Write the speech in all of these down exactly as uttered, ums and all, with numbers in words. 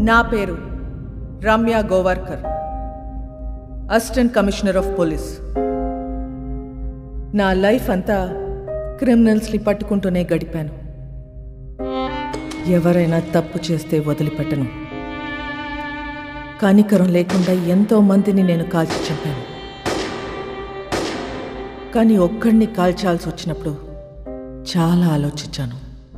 నా పేరు Ramya Govarkar, assistant commissioner of police. నా లైఫ్ అంతా క్రిమినల్స్ని పట్టుకుంటూనే గడిపాను. ఎవరైనా తప్పు చేస్తే వదిలిపెట్టను. కనికరం లేకుండా ఎంతో మందిని నేను కాల్చి చంపాను. కానీ ఒక్కడిని కాల్చాల్సి వచ్చినప్పుడు చాలా ఆలోచించాను.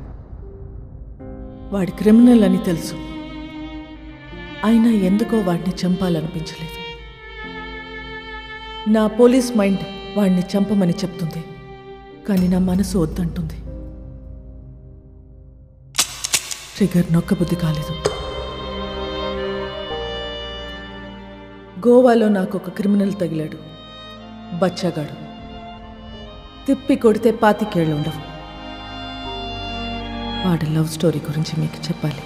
వాడి క్రిమినల్ అని తెలుసు, అయినా ఎందుకో వాడిని చంపాలనిపించలేదు. నా పోలీస్ మైండ్ వాడిని చంపమని చెప్తుంది, కానీ నా మనసు వద్దంటుంది. ట్రిగర్ నొక్కబుద్ధి కాలేదు. గోవాలో నాకు ఒక క్రిమినల్ తగిలాడు, బచ్చగాడు. తిప్పి కొడితే పాతికేళ్ళు ఉండవు. వాడి లవ్ స్టోరీ గురించి మీకు చెప్పాలి.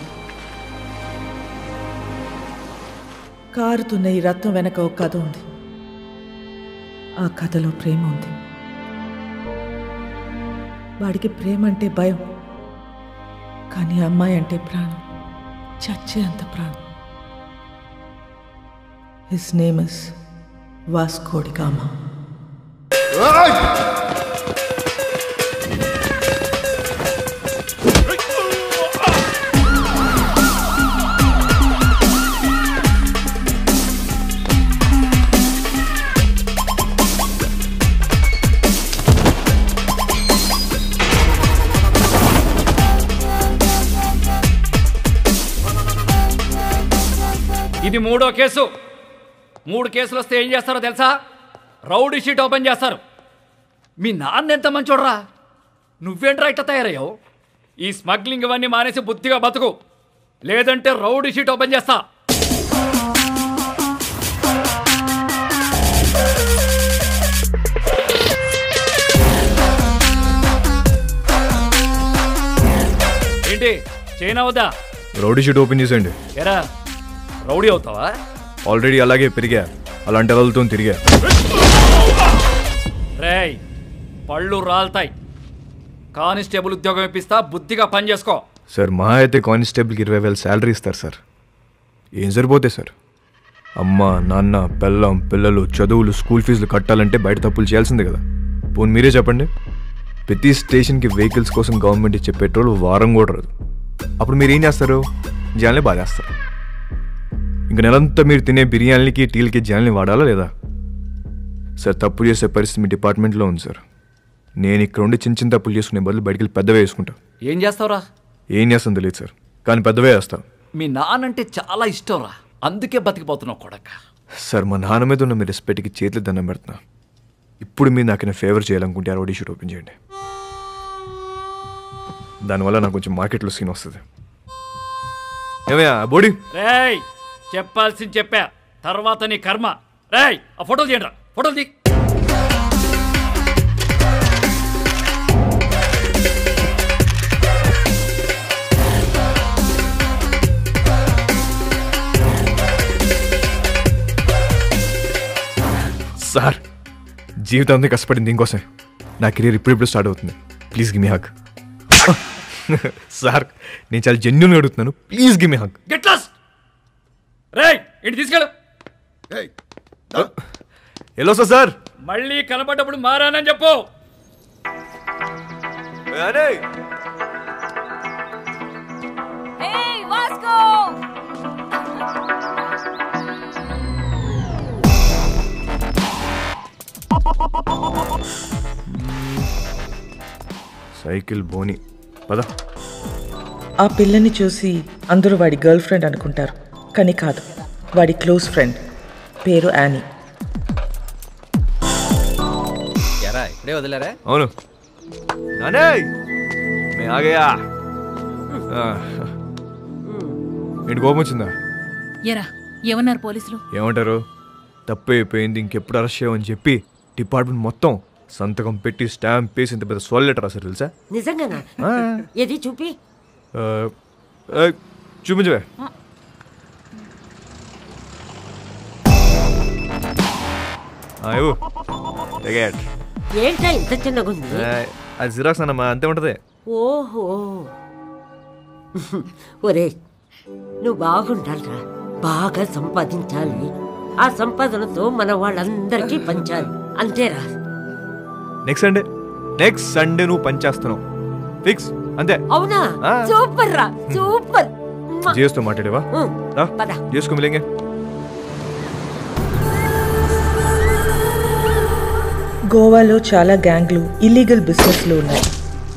కారుతున్న ఈ రత్నం వెనక ఒక కథ ఉంది. ఆ కథలో ప్రేమ ఉంది. వాడికి ప్రేమ అంటే భయం, కానీ అమ్మాయి అంటే ప్రాణం, చచ్చే అంత ప్రాణం. His name is Vasco da Gama. ఇది మూడో కేసు. మూడు కేసులు వస్తే ఏం చేస్తారో తెలుసా? రౌడీ షీట్ ఓపెన్ చేస్తారు. మీ నాన్న ఎంత మంచోడ్రా, నువ్వేంట్రా ఇట్లా తయారయ్యావు? ఈ స్మగ్లింగ్ ఇవన్నీ మానేసి బుద్ధిగా బతుకు, లేదంటే రౌడీ షీట్ ఓపెన్ చేస్తా. ఏంటి చైనా వద్దా? రౌడీ షీట్ ఓపెన్ చేసేయండి. ఎరా రౌడీ అవుతావా? ఆల్రెడీ అలాగే పెరిగా, అలాంటి వాళ్ళతో తిరిగా. రేయ్ పళ్ళు రాలుతాయి. కానిస్టేబుల్ ఉద్యోగం ఇప్పిస్తా, బుద్ధిగా పని చేసుకో. సార్ మా అయితే కానిస్టేబుల్కి ఇరవై వేలు శాలరీ ఇస్తారు సార్. ఏం సరిపోతాయి సార్? అమ్మ నాన్న పెళ్ళం పిల్లలు చదువులు స్కూల్ ఫీజులు కట్టాలంటే బయట తప్పులు చేయాల్సిందే కదా. పోనీ మీరే చెప్పండి, ప్రతి స్టేషన్కి వెహికల్స్ కోసం గవర్నమెంట్ ఇచ్చే పెట్రోల్ వారం కూడా రాదు. అప్పుడు మీరు ఏం చేస్తారు? జనాల్ని బాధేస్తారు. ఇంక నెలంతా మీరు తినే బిర్యానీలకి టీలకి జనాల్ని వాడాలా లేదా? సార్ తప్పు చేసే పరిస్థితి మీ డిపార్ట్మెంట్లో ఉంది సార్. నేను ఇక్కడ ఉండి చిన్న చిన్న తప్పులు చేసుకునే బదులు బయటికి వెళ్ళి పెద్దవే వేసుకుంటా. ఏం చేస్తావురా? ఏం చేస్తాను తెలియదు సార్, కానీ పెద్దవే వేస్తా. మీ నాన్నంటే చాలా ఇష్టం రా, అందుకే బతికిపోతున్నావు కొడక. సార్ మా నాన్న మీద ఉన్న మీ రెస్పెక్ట్కి చేతులు దండం పెడుతున్నా. ఇప్పుడు మీరు నాకు ఫేవర్ చేయాలనుకుంటే ఆ రౌడీ షీట్ ఓపెన్ చేయండి. దానివల్ల నాకు కొంచెం మార్కెట్లో సీన్ వస్తుంది. ఏమయ్యా బోడీ? రేయ్ చెప్పాల్సింది చెప్పా, తర్వాత నీ కర్మ. రేయ్ ఆ ఫోటోలు తీయండి రా, ఫోటోలు తీ. సార్ జీవితం అంతా కష్టపడింది దీనికోసం. నా కెరీర్ ఇప్పుడిప్పుడు స్టార్ట్ అవుతుంది. Please give me hug. Sir నేను చాలా జెన్యూన్గా అడుగుతున్నాను, please give me hug. Get lost. రేయ్ ఇంటి తీసుకెళ్ళు. ఎలా వస్తా సార్? మళ్ళీ కనబడ్డప్పుడు మారానని చెప్పు. సైకిల్ బోని పద. ఆ పిల్లని చూసి అందరూ వాడి గర్ల్ ఫ్రెండ్ అనుకుంటారు, కానీ కాదు, వాడి క్లోజ్ ఫ్రెండ్. పేరు యానీ. ఇప్పుడే వదిలేరా? అవును నానే మే ఆగయా. ఏంటి కోపం వచ్చిందా? ఎరా ఏమన్నారు పోలీసులు? ఏమంటారు? తప్పు అయిపోయింది, ఇంకెప్పుడు అరెస్ట్ చేయమని చెప్పి డిపార్ట్మెంట్ మొత్తం సంతకం పెట్టి స్టాంప్ వేసి ఇంత పెద్ద సోల్ లెటర్ రాశారు తెలుసా? నిజంగానా? ఏది చూపి. చూపించవే. ఏంటా ఇంత చిన్నగా ఉంది? అది జిరాక్స్ అన్నమా, అంతే ఉంటది. ఓహో ఒరే నువ్వు బాగుండాలిరా, బాగా సంపాదించాలి. ఆ సంపాదనతో మన వాళ్ళందరికీ పంచాలి, అంతేరా. నెక్స్ట్ సండే నెక్స్ట్ సండే నువ్వు పనిచేస్తున్నావు ఫిక్స్ అంతే. అవునా? సూపర్ రా, సూపర్. జియోస్తో మాట్లాడేవా? జియోస్కో మిలేంగే. గోవాలో చాలా గ్యాంగ్లు, ఇల్లీగల్ బిజినెస్లు ఉన్నాయి.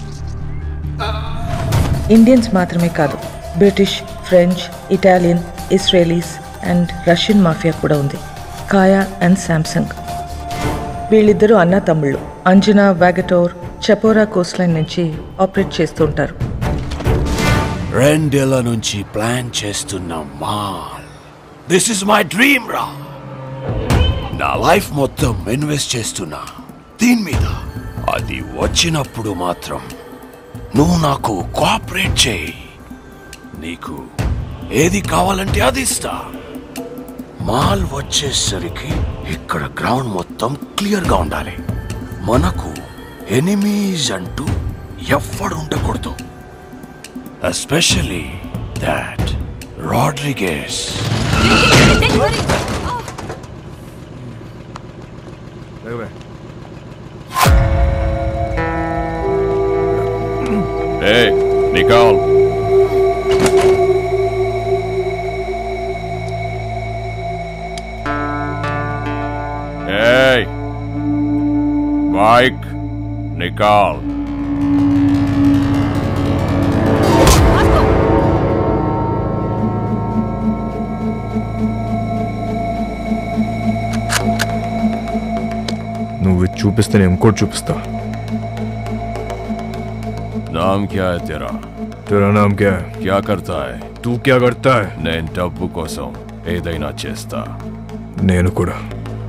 ఇండియన్స్ మాత్రమే కాదు, British, French, Italian, Israelis and Russian mafia కూడా ఉంది. Kaya and Samsung. వీళ్ళిద్దరూ అన్న తమ్ముళ్ళు. అంజనా వాగటోర్ చపోరా కోస్ట్ లైన్ నుంచి ఆపరేట్ చేస్తూ ఉంటారు. రెండేళ్ల నుంచి ప్లాన్ చేస్తున్న మాల్. దిస్ ఇస్ మై డ్రీమ్ రా. నా లైఫ్ మొత్తం ఇన్వెస్ట్ చేస్తున్నా దీని మీద. అది వచ్చినప్పుడు మాత్రం నువ్వు నాకు కోఆపరేట్ చేయి. నీకు ఏది కావాలంటే అది ఇస్తా. మాల్ వచ్చేసరికి ఇక్కడ గ్రౌండ్ మొత్తం క్లియర్ గా ఉండాలి. మనకు ఎనిమీస్ అంటూ ఎవ్వడు ఉండకూడదు. Especially that Rodrigues. Hey, Nicole. Hey, Mike, Nicole. నువ్వు చూపిస్తే నేను ఇంకోటి చూపిస్తా. नाम क्या है तेरा? तेरा नाम क्या है? क्या करता है? तू क्या करता है? నేను డబ్బు కోసం ఏదైనా చేస్తా. నేను కూడా.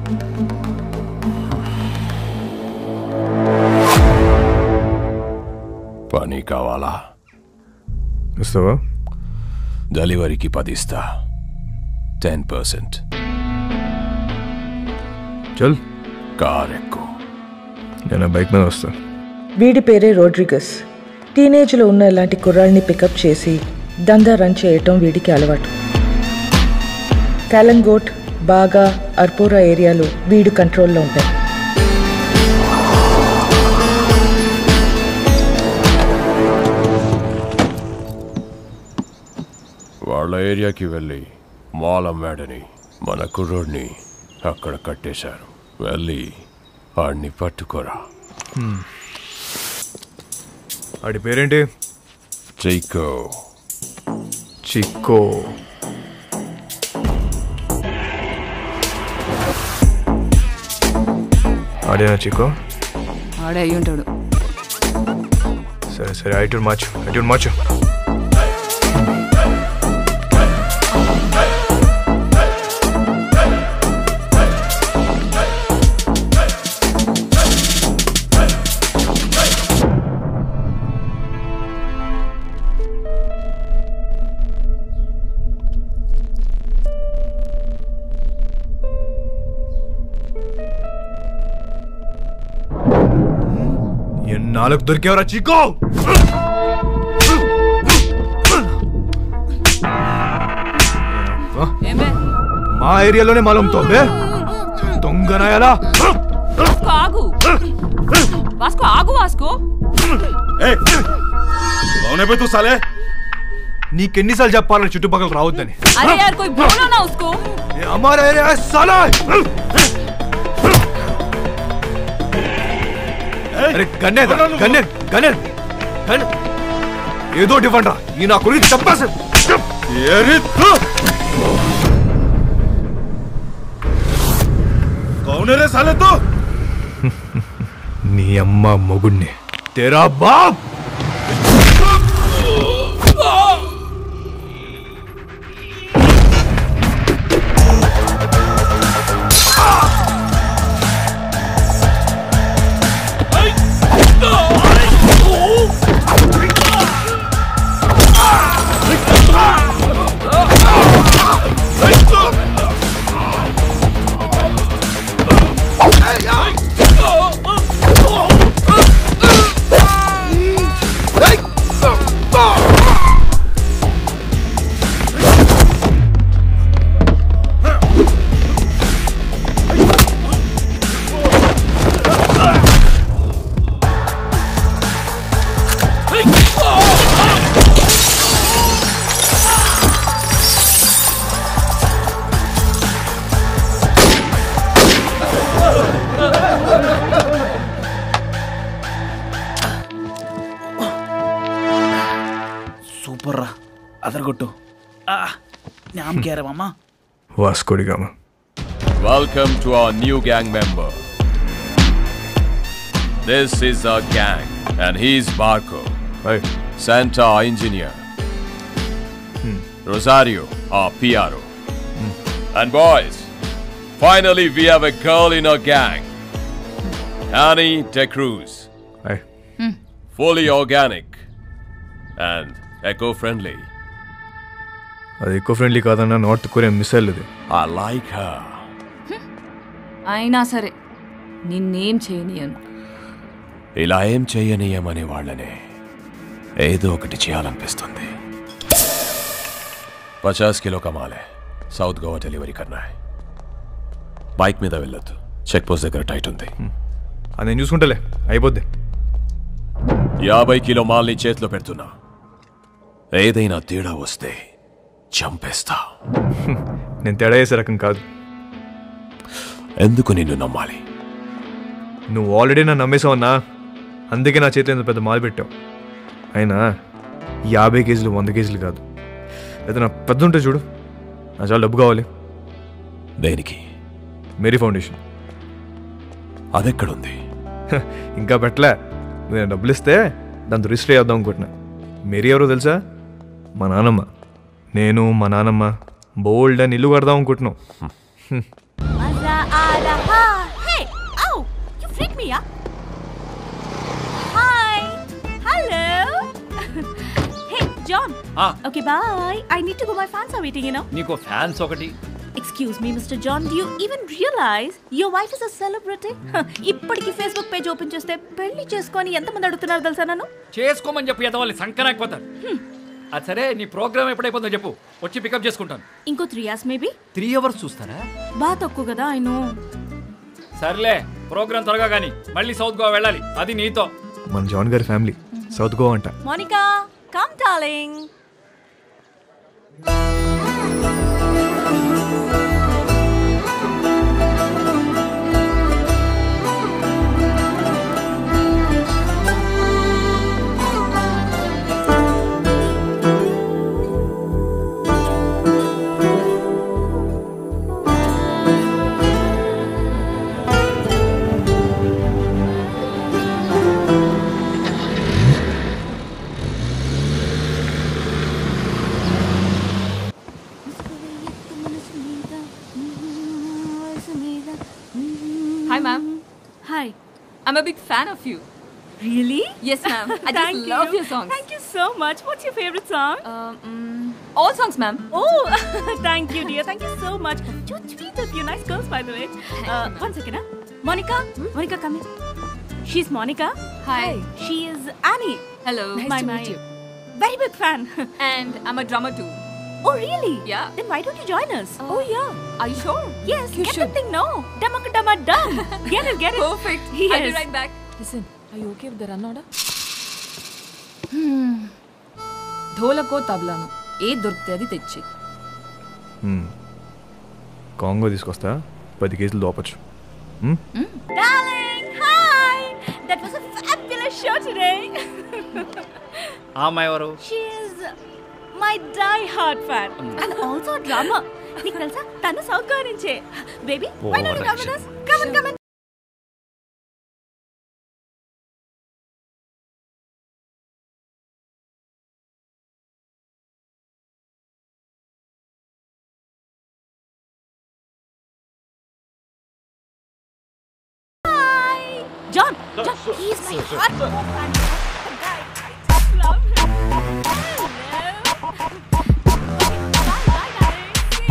పని కావాలా? ఇస్తావా? డెలివరీకి పదిస్తా. Ten percent. చల్. కార్ ఎక్కు. నేను బైక్ మీద వస్తా. వీడి పేరే రోడ్రిగస్. టీనేజ్లో ఉన్న ఇలాంటి కుర్రాళ్ళని పికప్ చేసి దందా రన్ చేయటం వీడికి అలవాటు. కాలంగోట్, బాగా, అర్పోరా ఏరియాలు వీడు కంట్రోల్లో ఉంటాయి. వాళ్ళ ఏరియాకి వెళ్ళి మాల్ అమ్మాడని మన కుర్రోడ్ని అక్కడ కట్టేశారు. వెళ్ళి వాడిని పట్టుకోరా. ఆడి పేరేంటి? చైకో. చిక్కో. ఆడేనా చిక్కో? ఆడే అయ్యి ఉంటాడు. సరే సరే, ఐటూర్ మార్చు, ఐటూర్ మార్చు. నాలుగు దొరికేవరా చీకో? మా ఏరియాలోనే మాలంతో దొంగనాయాలా? ఆగు వాస్కో, ఆగు వాస్కో. నీకెన్నిసార్లు చెప్పాలని చుట్టుపక్కల రావద్దని? అరే యార్ కోయి బోలో నా ఉస్కో. हमारा एरिया है साला. అరే గన్నే గన్నే గన్నే గన్ ఏదో డిఫరెంట్ రా. ఈ నా గురించి చెప్పాసి కౌనరే సాలే తో. నీ అమ్మ మొగుణ్ణి. తేరా బాప్. కొట్టు. నామ్ కేరమమ్మా. Vasco da Gama. Welcome to our new gang member. This is our gang and he's Marco. Hi. Santa, our engineer. Hmm. Rosario, our P R O. Hmm. And boys, finally we have a girl in our gang. Annie De Cruz. Hi. Hmm. Fully organic and eco-friendly. అది eco friendly కాదన్నా, North Korean missile ఇది. I like her. అయినా సరే నిన్నేం చేయనియను. ఇలా ఏం చేయనీయమనే వాళ్ళనే ఏదో ఒకటి చేయాలనిపిస్తుంది. పచాస్ కిలో కమాలే, సౌత్ గోవా డెలివరీ కన్నా. బైక్ మీద వెళ్ళొద్దు, చెక్ పోస్ట్ దగ్గర టైట్ ఉంది. అది నేను చూసుకుంటలే, అయిపోద్ది. యాభై కిలో మాల్ని చేతిలో పెడుతున్నా, ఏదైనా తేడా వస్తే చంపేస్తా. నేను తేడా చేసే రకం కాదు. ఎందుకు నిన్ను నమ్మాలి? నువ్వు ఆల్రెడీ నన్ను నమ్మేసావన్నా, అందుకే నా చేతిలో ఇంత పెద్ద మాల్ పెట్టావు. అయినా యాభై కేజీలు వంద కేజీలు కాదు, ఏదైనా పెద్ద ఉంటే చూడు. నా చాలా డబ్బు కావాలి. దేనికి? Mary foundation. అదెక్కడుంది? ఇంకా పెట్టలే. నేను డబ్బులు ఇస్తే దాంతో రిజిస్టర్ చేద్దాం అనుకుంటున్నా. మేరీ ఎవరో తెలుసా? మా నాన్నమ్మ. నేను మా నాన్నమ్మ బోల్డ్ అని ఇల్లు కడదాం అనుకుంటున్నాం. John. Ah. Okay, bye. I need to go. My fans are waiting, you know. Niko fans okati. Excuse me, Mister John. Do you even realize your wife is a celebrity? ఇప్పటికి ఫేస్బుక్ పేజ్ ఓపెన్ చేస్తే పెళ్లి చేసుకొని ఎంతమంది అడుగుతున్నారు తెలుసా నన్ను? చేసుకోమని చెప్పి ఎదవాలి సంకనాకపోతారు. అది సరే, నీ ప్రోగ్రామ్ ఎప్పుడైపోతుందో చెప్పు, వచ్చి పికప్ చేసుకుంటాను. ఇంకో three hours maybe. Three hours చూస్తారా? బాగా తక్కువ కదా. I know. సర్లే, ప్రోగ్రామ్ త్వరగా కానీ మళ్ళీ సౌత్ గోవా వెళ్ళాలి, అది నీతో. మన జాన్ గారి ఫ్యామిలీ సౌత్ గోవా అంట. Monika, come darling. Hi, ma'am. Hi. I'm a big fan of you. Really? Yes, ma'am. I just Thank love you. your songs. Thank you so much. What's your favorite song? Um, mm, all songs, ma'am. Oh, thank you, dear. Thank you so much. You're sweet of you. Nice girls, by the way. Uh, one second, huh? Monica? Hmm? Monica, come here. She's Monica. Hi. She is Annie. Hello. Nice my, to my. meet you. Very big fan. And I'm a drummer too. Oh, really? Yeah. Then why don't you join us? Uh, oh, yeah. Are you sure? Yes. You get should. the thing, no. Dumma dumma dum. Get it, get it. Perfect. Yes. I'll be right back. Listen, are you okay with the run order? Hmm. ధోలకో తబలాను ఏ దొరికితే అది తెచ్చి. Congo తీసుకొస్తా, పది కేజీలు దోపచ్చు. Darling, hi. That was a fabulous show today. ఆ అమ్మాయి ఎవరు? She is my die-hard fan and also a drummer. నీకు తెలుసా, తను సౌత్ గోవా నుంచే. Baby, why don't you come with us? Come on, come on. John, John, he's my hardcore fan. The guy, I just love him. Hello. Bye, bye, darling. See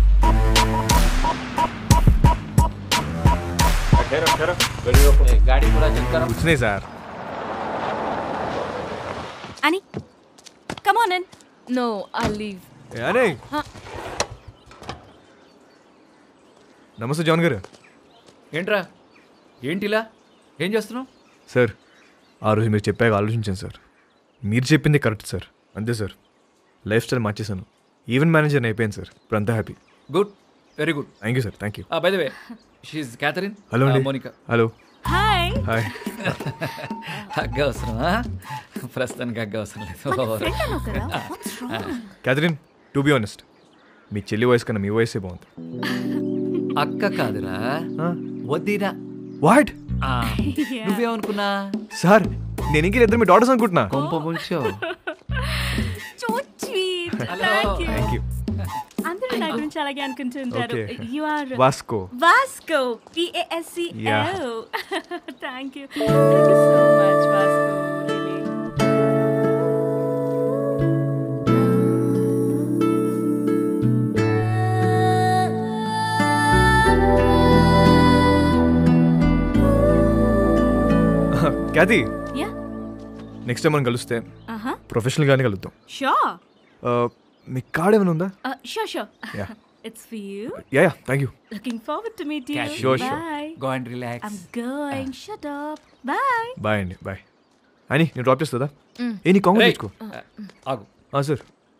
you. गाड़ी पूरा check करो. कुछ नहीं sir. Annie, come on in. No, I'll leave. Annie. Huh? నమస్తే John గారు. ఏంట్రా, ఏంటిలా ఏం చేస్తున్నావు? సార్, ఆ రోజు మీరు చెప్పాక ఆలోచించాను సార్. మీరు చెప్పింది కరెక్ట్ సార్. అంతే సార్, లైఫ్ స్టైల్ మార్చేశాను. ఈవెంట్ మేనేజర్ అయిపోయాను సార్. ఇప్పుడు అంతా happy. Good, very good. Thank you sir. Thank you. By the way, she is Catherine. Hello అండి. Monica. Hello. Hi hi. Hug అవసరమా? ప్రస్తుతానికి హగ్ అవసరం లేదు. క్యాథరిన్, టు బి ఆనెస్ట్, మీ చెల్లి వయసు కన్నా మీ వయసే బాగుంది. అక్క కాదురా, వద్దిరా. వాట్? నువ్వేమనుకున్నా? సార్, నేను ఇంక ఇద్దరు మీ డాటర్స్ అనుకుంటున్నా. కొంప ముంచో. So sweet. Thank you. అందరూ నా గురించి అలాగే అనుకుంటుంటారు. You are Vasco. Vasco, P A S C O. Thank you. Thank you so much Vasco. Cathy, yeah next time మనం కలిస్తే ప్రొఫెషనల్ గానే కలుద్దాం. షూర్. మీ కార్డ్ ఏమైనా ఉందా? Sure sure. Yeah. It's for you. Yeah yeah, thank you. Looking forward to meet you. Yeah, sure, sure. Bye. Go and relax. I'm going. Shut up. Bye. Bye అండి, bye. అని నేను drop చేస్తుందా? ఏ నీ కాంగ్రెస్ తెచ్చుకో. ఆగు. Sir,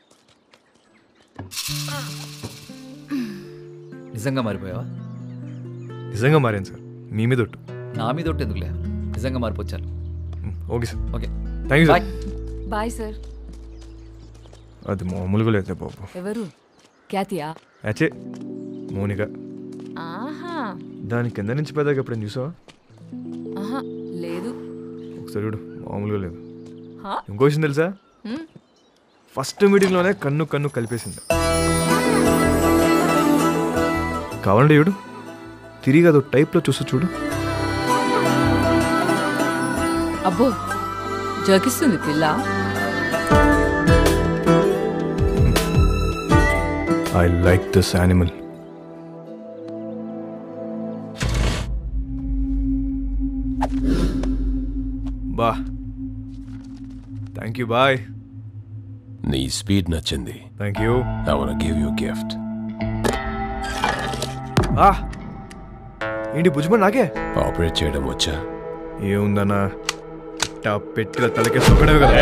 నిజంగా మారిపోయావా? నిజంగా మారాను సార్, మీ మీద ఒట్టు. నా మీద ఒట్టు ఎందుకులే, నిజంగా మారిపోచ్చాను. Okay sir. Okay, thank you sir. Bye sir. అది మామూలుగా లేదు బాబు. ఎవరు? క్యాతియా? అచ్చే, మౌనిక. ఆహా, దాని కింద నుంచి పెద్దగా ఎప్పుడైనా చూసావా? ఆహా లేదు. ఒకసారి చూడు, మామూలుగా లేదు. హా? ఇంకో విషయం తెలుసా? ఫస్ట్ మీటింగ్లోనే కన్ను కన్ను కలిపేసింది. కావాలంటే చూడు, తిరిగి అదో టైప్లో చూస్తూ చూడు. అబ్బో, జోకిస్తుంది పిల్ల. I like this animal. బా, థ్యాంక్ యూ, బాయ్. నీ స్పీడ్ నచ్చింది. Thank you. I wanna give you a gift. ఆ, ఏంటి భుజమని నాకే ఆపరేట్ చేయడం వచ్చా? ఏముందన్నా, ఇట్టా పెట్టిల తలకే సొక్కడమే కదా.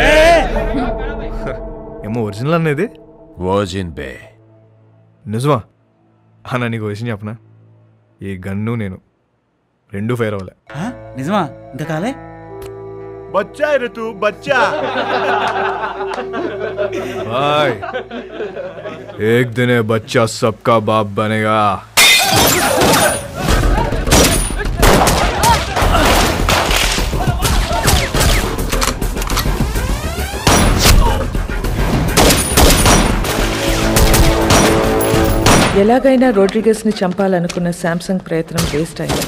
ఏమో ఒరిజినల్ అనేది వర్జిన్ బే. నిజమా? అన్న నీకు విషయం చెప్పనా, ఈ గన్ను నేను రెండు ఫైర్ అవ్వలే. నిజమా? ఇంకా కాలే? బచ్చా ఋతు బచ్చా. బాయ్, ఏక్ దినే బచ్చా సబ్కా బాప్ బనేగా. ఎలాగైనా రోడ్రిగస్ని చంపాలనుకున్న శాంసంగ్ ప్రయత్నం వేస్ట్ అయింది.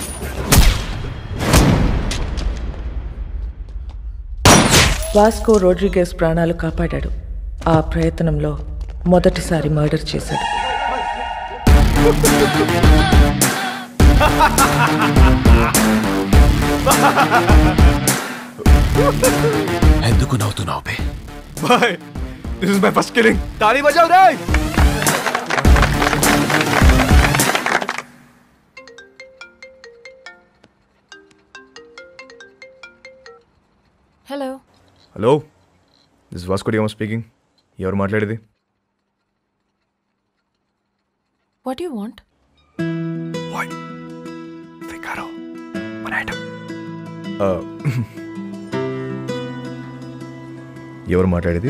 వాస్కో రోడ్రిగస్ ప్రాణాలు కాపాడాడు. ఆ ప్రయత్నంలో మొదటిసారి మర్డర్ చేశాడు. ఎందుకు నవ్వుతున్నావు బే? Boy, this is my first killing. తాళీ బజావ్ రే. Hello. Hello, this Vasco da Gama speaking. ఎవరు మాట్లాడేది? What you want? ఫికారో మన ఐటమ్. ఎవరు మాట్లాడేది?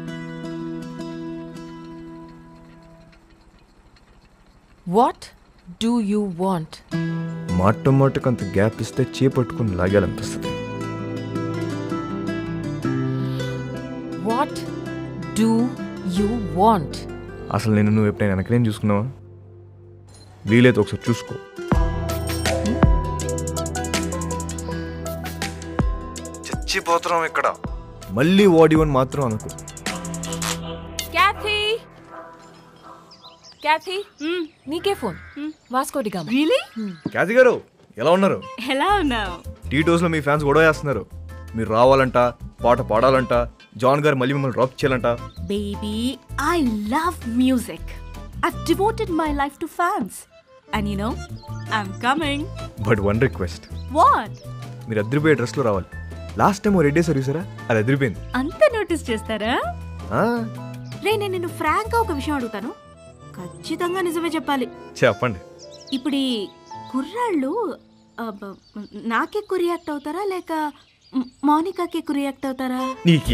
What do you want? మాట మాటకు అంత గ్యాప్ ఇస్తే చేపట్టుకుని లాగాలనిపిస్తుంది. What do you want? అసలు నేను నువ్వు ఎప్పుడైనా వెనకనేం చూసుకున్నావా? వీలైతే ఒకసారి చూసుకో. చచ్చిపోతున్నాం ఇక్కడ. మళ్ళీ వాడివని మాత్రం అనుకో. క్యాథీ, క్యాథీ, నీకే phone. Vasco da Gama. Really? Cathy గారు, ఎలా ఉన్నారు? ఎలా ఉన్నావు? టీ టోస్ లో మీ ఫ్యాన్స్ గొడవ చేస్తున్నారు. మీరు రావాలంట, పాట పాడాలంట, జాన్ గారు మళ్ళీ మిమ్మల్ని డ్రాప్ చేయాలంట. Baby, I love music. I've devoted my life to fans. And you know, I'm coming. But one request. What? మీరు అదిరిపోయే డ్రెస్లో రావాలి. లాస్ట్ టైం ఓ రెడ్ డే సర్వీసరా, అది అదిరిపోయింది. అంత నోటీస్ చేస్తారా? రే, నేను నిన్ను ఫ్రాంక్ గా ఒక విషయం అడుగుతాను, ఖచ్చితంగా నిజమే చెప్పాలి. చెప్పండి. ఇప్పుడు ఈ కుర్రాళ్ళు నాకే ఎక్కువ రియాక్ట్ అవుతారా లేక మౌనికాకి ఎక్కువ రియాక్ట్ అవుతారా? నీకే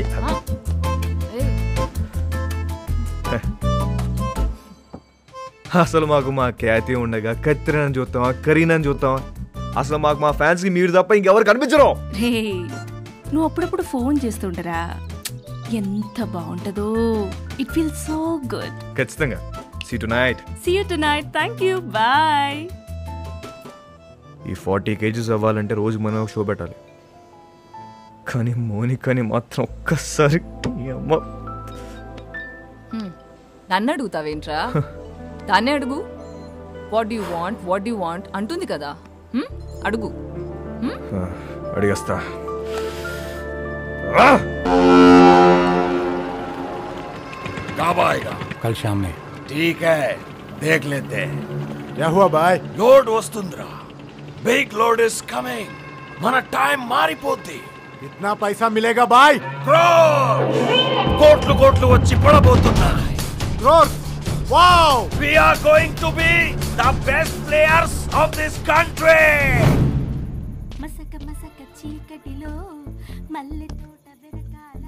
అసలు మాకు మా ఖ్యాతి ఉండగా కత్తిరని చూస్తామా కరీనని చూస్తామా? అసలు మాకు మా ఫ్యాన్స్ కి మీరు తప్ప ఇంకెవరు కనిపించరు. నువ్వు అప్పుడప్పుడు ఫోన్ చేస్తుంటారా? ఎంత బాగుంటుందో. It feel so good. ఖచ్చితంగా. See tonight. See you tonight. Thank you. Bye. ఈ ఫార్టీ కేజీస్ అవ్వాలంటే రోజు మనం ఒక షో పెట్టాలి. కానీ మోనికాని మాత్రం ఒక్కసారి అమ్మ. నన్ను అడుగుతావేంట్రా? దాన్నే అడుగు. What you want what you want అంటుంది కదా. అడుగు. అడిగేస్తా. कब आएगा? कल शाम में. ठीक है, देख लेते हैं. क्या हुआ भाई? लोड वस्तुंद्रा. Big load is coming. మన టైం మారిపోద్ది. कितना पैसा मिलेगा भाई? Crores! కోట్లు కోట్లు వచ్చి పడబోతున్నాయి. Crores! Wow! We are going to be the best players of this country. మసక మసక చీకటిలో మల్లె తోట వెరకాల.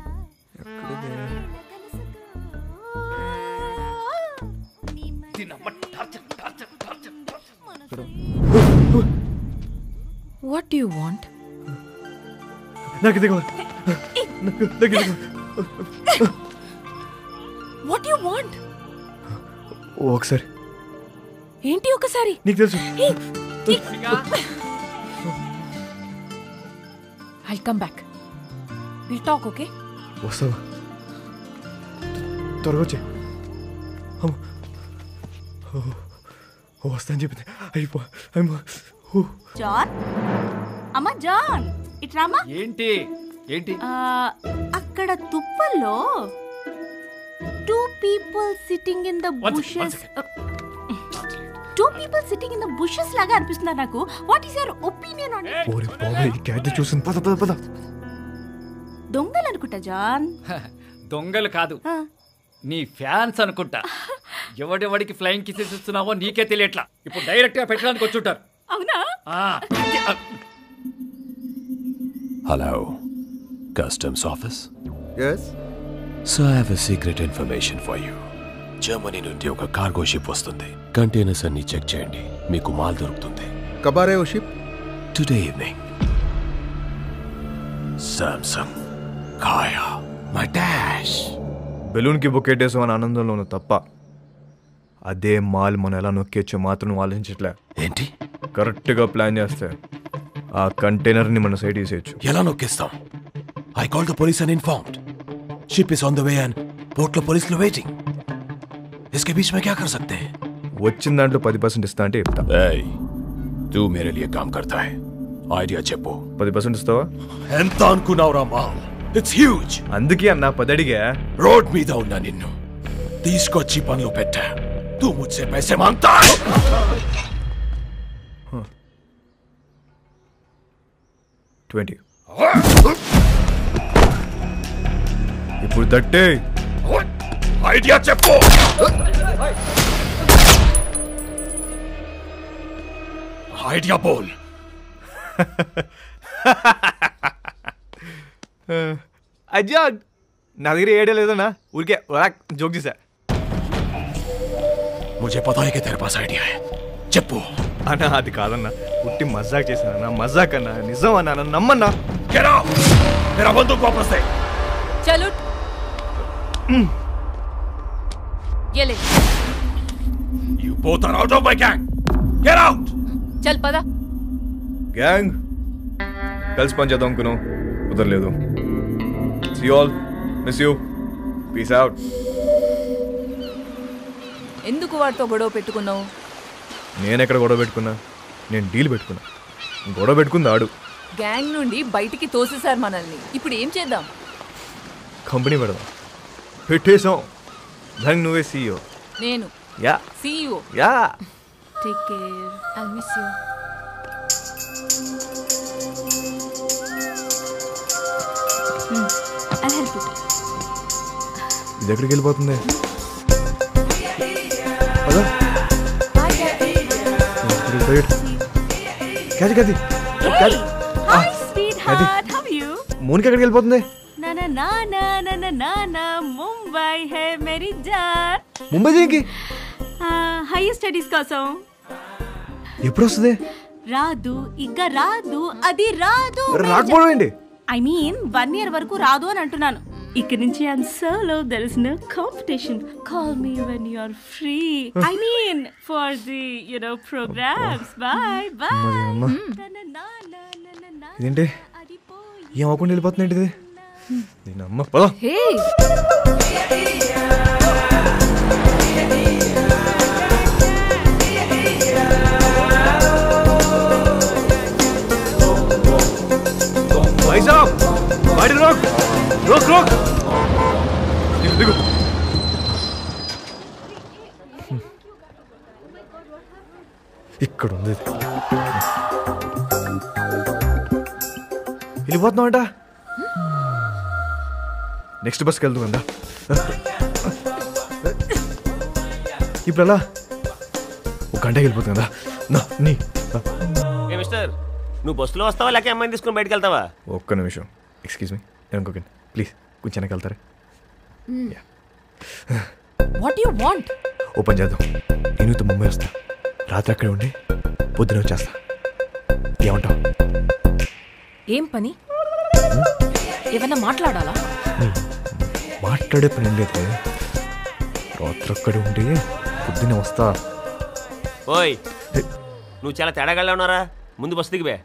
What do you want? నాకు ఇది కావాలి. నాకు ఇది What do you want? ఒకసారి. ఏంటి ఒకసారి? నీకు తెలుసు. I'll come back. We'll talk, okay? వస్తావా? త్వరగా వచ్చే. వస్తా అని చెప్పింది. అయిపో. జాన్ అమ్మా జాన్ ఇట్రామా. ఏంటి ఏంటి అక్కడ తుప్పల్లో two people sitting in the bushes. Two people sitting in the bushes లాగా అనిపిస్తున్నారు నాకు. What is your opinion on it? ఓరే బాబా ఈ క్యాట్ చూసిన పద పద పద. దొంగలు అనుకుంటా జాన్. దొంగలు కాదు, నీ ఫ్యాన్స్ అనుకుంటా. ఎవడెవడికి ఫ్లైయింగ్ కిసెస్ ఇస్తున్నావో నీకే తెలియట్లా. ఇప్పుడు డైరెక్ట్ గా పెట్టడానికి వచ్చుంటారు. అవునా? Hello, customs office. Yes. So I have a secret information for you. Germany నుండి ఒక కార్గో షిప్ వస్తుంది. కంటైనర్స్ అన్ని చెక్ చేయండి, మీకు మాల్ దొరుకుతుంది. కబ్ ఆ రహే హో ship? Today evening. Samsung Kaya my dash. బెలూన్కి బొక్కెట్టేసాం అని ఆనందంలో ఉన్న తప్ప అదే మాల్ మనం ఎలా నొక్కేచ్చో మాత్రం నువ్వు ఆలోచించట్లే. ఏంటి? కరెక్ట్గా ప్లాన్ చేస్తే ఆ కంటైనర్ని మన సైడ్ తీసేయచ్చు. ఎలా నొక్కేస్తాం? I call the police and informed. Ship is on the way and port లో పోలీసులు వెయిటింగ్. इसके बीच में क्या कर सकते हैं? వచ్చిన దాంట్లో పది పర్సెంట్ ఇస్తా అంటే చెప్తా. ఏయ్, तू मेरे लिए काम करता है. ఐడియా చెప్పు. పది పర్సెంట్ ఇస్తావా? ఎంత అనుకున్నావురా మాల్? It's huge. అందుకే అన్న పదడిగా. రోడ్ మీద ఉన్నా నిన్ను తీసుకొచ్చి పనులు పెట్టా. तू मुझसे पैसे मांगता है? ట్వంటీ. ఇప్పుడు థర్టీ. ఐడియా చెప్పు. ఐడియా బోల్. అజ్జా నా దగ్గర ఏడే లేదన్నా, ఊరికే జోక్ చేశా. मुझे पता है कि तेरे पास आइडिया है. చెప్పు. అన్నా అది కాదన్నా, పుట్టి మజాక్ చేశానన్నా. మజాక్ అన్నా, నిజం అన్నా, నన్ను నమ్మన్నా. Get out! मेरा बंदूक वापस दे. चलो ये ले. You both are out of my gang. Get out! चल पदा. గ్యాంగ్ కలిసి పని చేద్దాం అనుకున్నాం, కుదరలేదు. See you all. Miss you. Peace out. ఎందుకు వాడితో గొడవ పెట్టుకున్నావు? నేను ఎక్కడ గొడవ పెట్టుకున్నా? నేను డీల్ పెట్టుకున్నా. గొడవ పెట్టుకుంది ఆడు. గ్యాంగ్ నుండి బయటికి తోసేశారు మనల్ని. ఇప్పుడు ఏం చేద్దాం? కంపెనీ పెడదాం. పెట్టేసాం. దానికి నువ్వే సీఈఓ. నేను yeah CEO. Yeah. Take care. I'll miss you. I'll help you. ఇది ఎక్కడికి వెళ్ళిపోతుంది? Bye daddy. గది గది గది hi sweetheart how you Monica ఎక్కడికి వెళ్ళిపోతుంది? నా నా నా నా నా నా నా నా ముంబై హే మేరీ జాన్. ముంబై దేనికి? హైయర్ స్టడీస్ కోసం. ఎప్పుడు వస్తుంది? రాదు ఇక రాదు, అది రాదు. రాకపోవడం ఏంటి? ఐ మీన్ వన్ ఇయర్ వరకు రాదు అని అంటున్నాను. ఇక్కడ నుంచి I'm solo, there is no competition. Call me when you are free. I mean for the you know programmes. Bye bye. ఇదేంటి ఏం అవ్వకుండా వెళ్ళిపోతుంది ఏంటిది? నేను అమ్మ పదా. भाई साहब गाड़ी रोक रोक रोक देखो ఇక్కడ ఉంది వెళ్ళిపోతున్నామంట. నెక్స్ట్ బస్కి వెళ్తుందా? ఇప్పుడు అలా ఒక గంటకి వెళ్ళిపోతుంది కదా. నా నీ మిస్టర్ నువ్వు బస్సులో వస్తావా లేక అమ్మాయిని తీసుకుని బయటకు వెళ్తావా? ఒక్క నిమిషం ఎక్స్క్యూజ్ మీ, నేను ఇంకొకండి ప్లీజ్ కొంచెం వెనక్కి వెళ్తారా? What you want? ఓపెన్ చేద్దాం. నేను ముంబై వస్తా, రాత్రి అక్కడే ఉండి పొద్దున వచ్చేస్తా. ఏమంటావు? ఏం పని? ఏమన్నా మాట్లాడాలా? మాట్లాడే పని లేదు, రాత్రి అక్కడే ఉండి పొద్దునే వస్తా. ఓయ్ నువ్వు చాలా తేడాగా ఉన్నారా, ముందు బస్సు దిగిపోయా.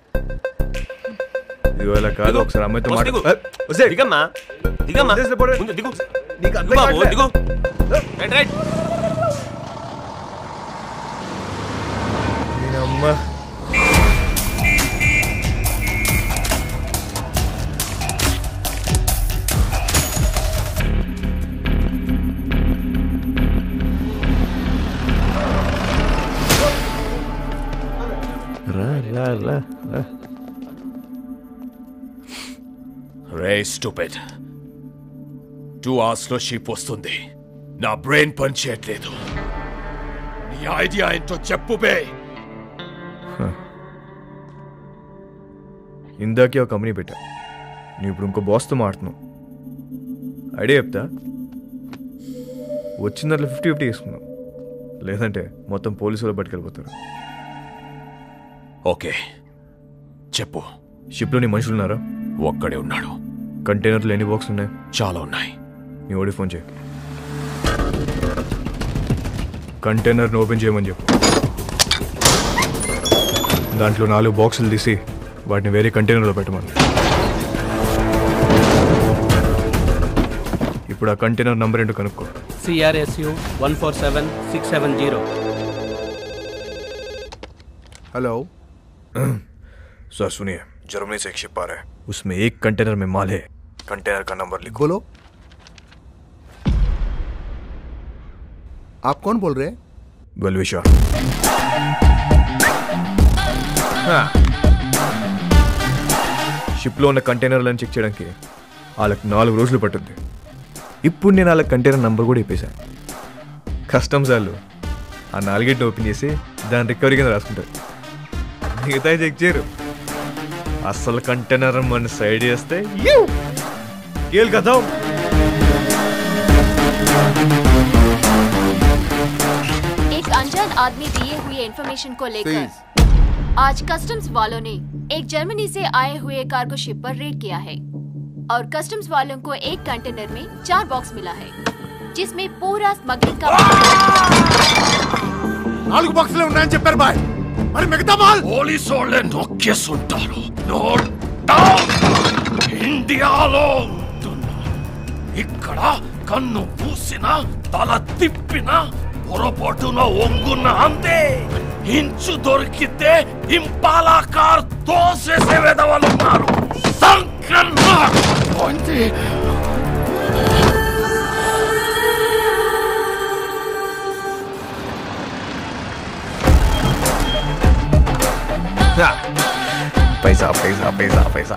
ఇవాళ కాదు, ఒకసారి అమ్మాయితో మాట్లాడు. దిగమ్మా దిగమ్మా ముందు దిగు బాబు దిగు. Right right. అమ్మా రే స్టూపిడ్, టూ అవర్స్ లో షిప్ వస్తుంది. నా బ్రెయిన్ పని చేయట్లేదు. నీ ఐడియా ఏంటో చెప్పు బే. ఇందాకే ఒక కంపెనీ పెట్టా, నువ్వు ఇప్పుడు ఇంకో బాస్తో మాడుతున్నావు. ఐడియా చెప్తా, వచ్చిన దాంట్లో ఫిఫ్టీ ఫిఫ్టీ వేసుకున్నావు, లేదంటే మొత్తం పోలీసులు పట్టుకెళ్ళిపోతారు. ఓకే చెప్పు. షిప్లో నీ మనుషులు ఉన్నారా? ఒక్కడే ఉన్నాడు. కంటైనర్లు ఎన్ని బాక్స్ ఉన్నాయి? చాలా ఉన్నాయి. నీ ఓడి ఫోన్ చేయి, కంటైనర్ని ఓపెన్ చేయమని చెప్పు. దాంట్లో నాలుగు బాక్సులు తీసి వాటిని వేరే కంటైనర్లో పెట్టమని. ఇప్పుడు ఆ కంటైనర్ నంబర్ ఏంటో కనుక్కో. C R S U one four seven six seven zero. Hello sir सुनिए, जर्मनी से एक शिप आ रहा है, उसमें एक कंटेनर में माल है. कंटेनर का नंबर लिखो. बोलो, आप कौन बोल रहे हैं? बलविशा. షిప్లో ఉన్న కంటైనర్లను చెక్ చేయడానికి వాళ్ళకి నాలుగు రోజులు పట్టుద్ది. ఇప్పుడు నేను వాళ్ళ కంటైనర్ నంబర్ కూడా ఇప్పేశాను. కస్టమ్స్ వాళ్ళు ఆ నాలుగేటిని ఓపెన్ చేసి దాని రికవరీ కింద రాసుకుంటారు, మిగతా చెక్ చేయరు. అసలు కంటైనర్ మన సైడ్ చేస్తే కదా. एक अनजान आदमी दिए हुए इंफॉर्मेशन को लेकर आज कस्टम्स वालों ने एक जर्मनी से आए हुए कार्गो शिप पर रेड किया है और कस्टम्स वालों को एक कंटेनर में चार बॉक्स मिला है जिसमें पूरा स्मगलिंग का నాలుగు బాక్సులు ఉన్నాయని చెప్పారు బాయ్, మరి మిగతా మాల్ పోలీసు వాళ్ళే నొక్కేసుంటారు. Note down. ఇండియాలో ఉంటున్నా, ఇక్కడ కన్ను పూసినా తల తిప్పినా పొరపాటున ఒంగున్న అంతే. ఇంచు దొరికితే ఇంపాలా కార్ తోసేసే వెధవలు ఉన్నారు. సంకన్నా పైసా పైసా పైసా పైసా.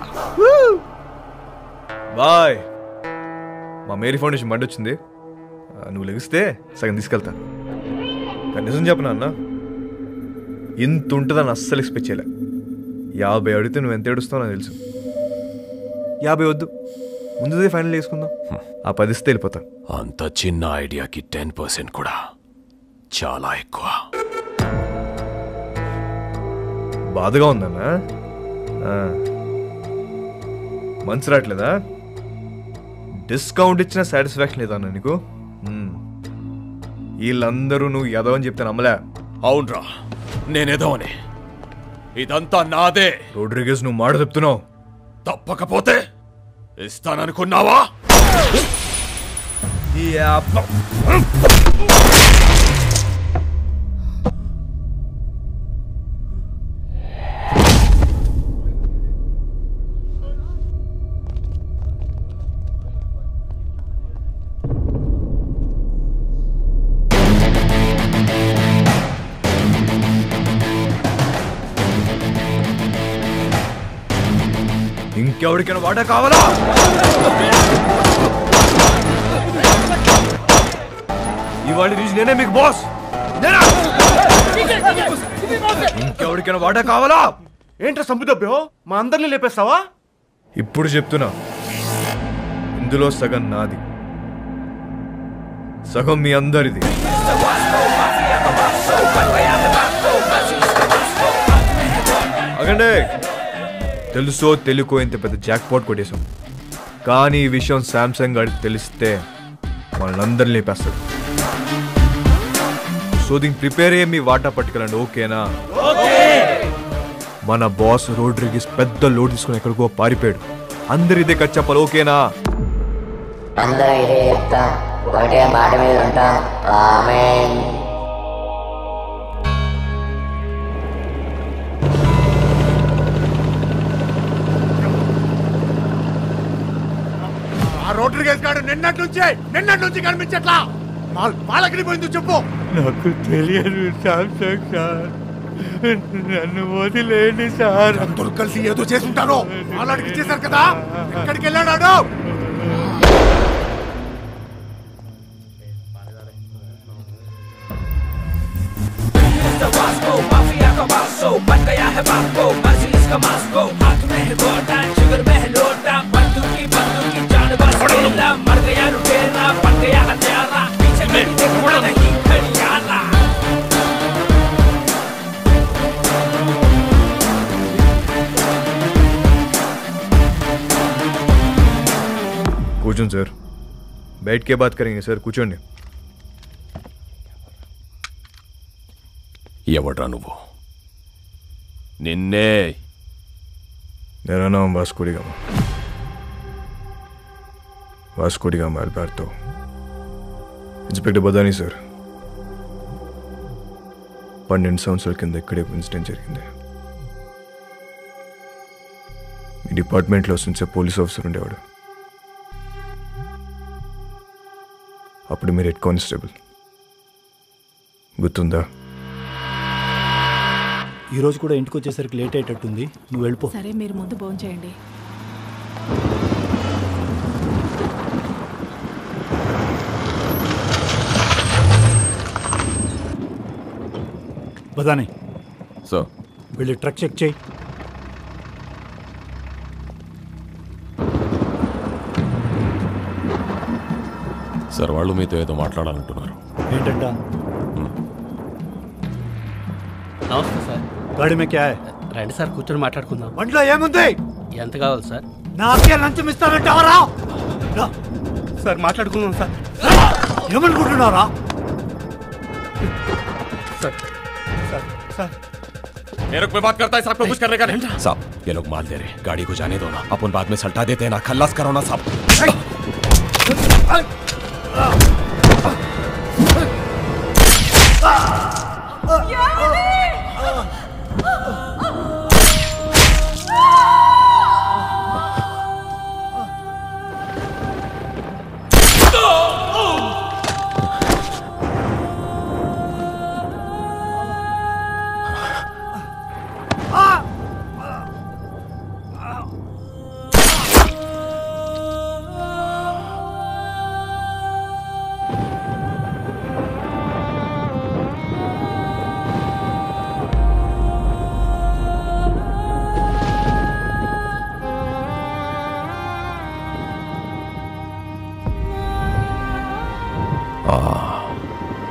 బాయ్, మా మేరీ ఫౌండేషన్ బండి వచ్చింది, నువ్వు లెగిస్తే సగం తీసుకెళ్తా. కానీ నిజం చెప్పనా అన్న, ఇంత ఉంటుందని అస్సలు ఎక్స్పెక్ట్ చేయలే. యాభై అడిగితే నువ్వు ఎంత ఏడుస్తావు నాకు తెలుసు. యాభై వద్దు, ముందుదే ఫైనల్ వేసుకుందాం. ఆ పదిస్తే వెళ్ళిపోతా. అంత చిన్న ఐడియాకి టెన్ పర్సెంట్ కూడా చాలా ఎక్కువ. బాధగా ఉందన్నా? మనసు రావట్లేదా? డిస్కౌంట్ ఇచ్చిన సాటిస్ఫాక్షన్ లేదన్నా నీకు? వీళ్ళందరూ నువ్వు ఎదవని చెప్తే నమ్మలే. అవునరా, నేనేదోని. ఇదంతా నాదే. రోడ్రిగేస్, నువ్వు మాట చెప్తున్నావు. తప్పకపోతే ఇస్తాననుకున్నావా? ఇంకెవరికైనా వాటా కావాలా? ఇవాళ నుంచి నేనే మీకు బాస్. ఇంకెవరికైనా వాటా కావాలా? ఏంట్రా సంపుదబ్బో, మా అందరినీ లేపేస్తావా? ఇప్పుడు చెప్తున్నా, ఇందులో సగం నాది, సగం మీ అందరిది. అగండి, తెలుసో తెలుకో ఇంత పెద్ద జాక్ పాట్ కొట్టేశాం, కానీ ఈ విషయం శాంసంగ్ గారికి తెలిస్తే వాళ్ళందరినీ లేపేస్తాడు. సో దీనికి ప్రిపేర్ అయ్యే మీ వాటా పట్టుకెళ్ళండి, ఓకేనా? మన బాస్ రోడ్రిగేస్ పెద్ద లోడ్ తీసుకుని ఎక్కడికో పారిపోయాడు. అందరు ఇదే కట్ చెప్పాలి, ఓకేనా? అందరూ ఇదే చెప్తాం, ఒకటే మాట మీద ఉంటాం. ఆమేన్. ఆ రోడ్రిగేస్ గాడు నిన్నటి నుంచే నిన్నటి నుంచి కనిపించట్లా. వాళ్ళకి పోయింది చెప్పు. నాకు తెలియదు శాంసంగ్ సార్, నన్ను వదిలేండి సార్. అందరూ కలిసి ఏదో చేసుంటారు. వాళ్ళకి చేశారు కదా, ఎక్కడికి వెళ్ళాడు? కూర్చోండి సార్, बैठ के बात करेंगे సార్. కూర్చోండి. ఎవడ్రా నువ్వు? నిన్నే. मेरा नाम Vasco da Gama. Vasco da Gama Alberto. Inspector Badani sir. పన్నెండు సంవత్సరాల కింద ఇక్కడే ఇన్సిడెంట్ జరిగింది. ఈ డిపార్ట్మెంట్లో వస్తుంచే పోలీస్ ఆఫీసర్ ఉండేవాడు. అప్పుడు మీరు హెడ్ కానిస్టేబుల్, గుర్తుందా? ఈరోజు కూడా ఇంటికి వచ్చేసరికి లేట్ అయ్యేటట్టుంది, నువ్వు వెళ్ళిపో. సరే, మీరు ముందు భోజనం చేయండి. బదాని సార్, వెళ్ళి ట్రక్ చెక్ చేయి. సార్, వాళ్ళు మీతో ఏదో మాట్లాడాలంటున్నారు. ఏంటంట? నమస్తే సార్. గాడి మే క్యా హై? రండి సార్, కూర్చొని మాట్లాడుకుందాం. వంటలో ఏముంది? ఎంత కావాలి సార్? నాకే లంచం ఇస్తానంటావరా? సార్ మాట్లాడుకుందాం సార్. ఏమనుకుంటున్నారా? సార్ సార్ ये लोग पे बात करता है साहब को कुछ करने का नहीं। साहब, ये लोग माल दे रहे, गाड़ी को जाने दो ना, अपन बाद में सल्टा देते हैं ना, खल्लास करो ना साहब.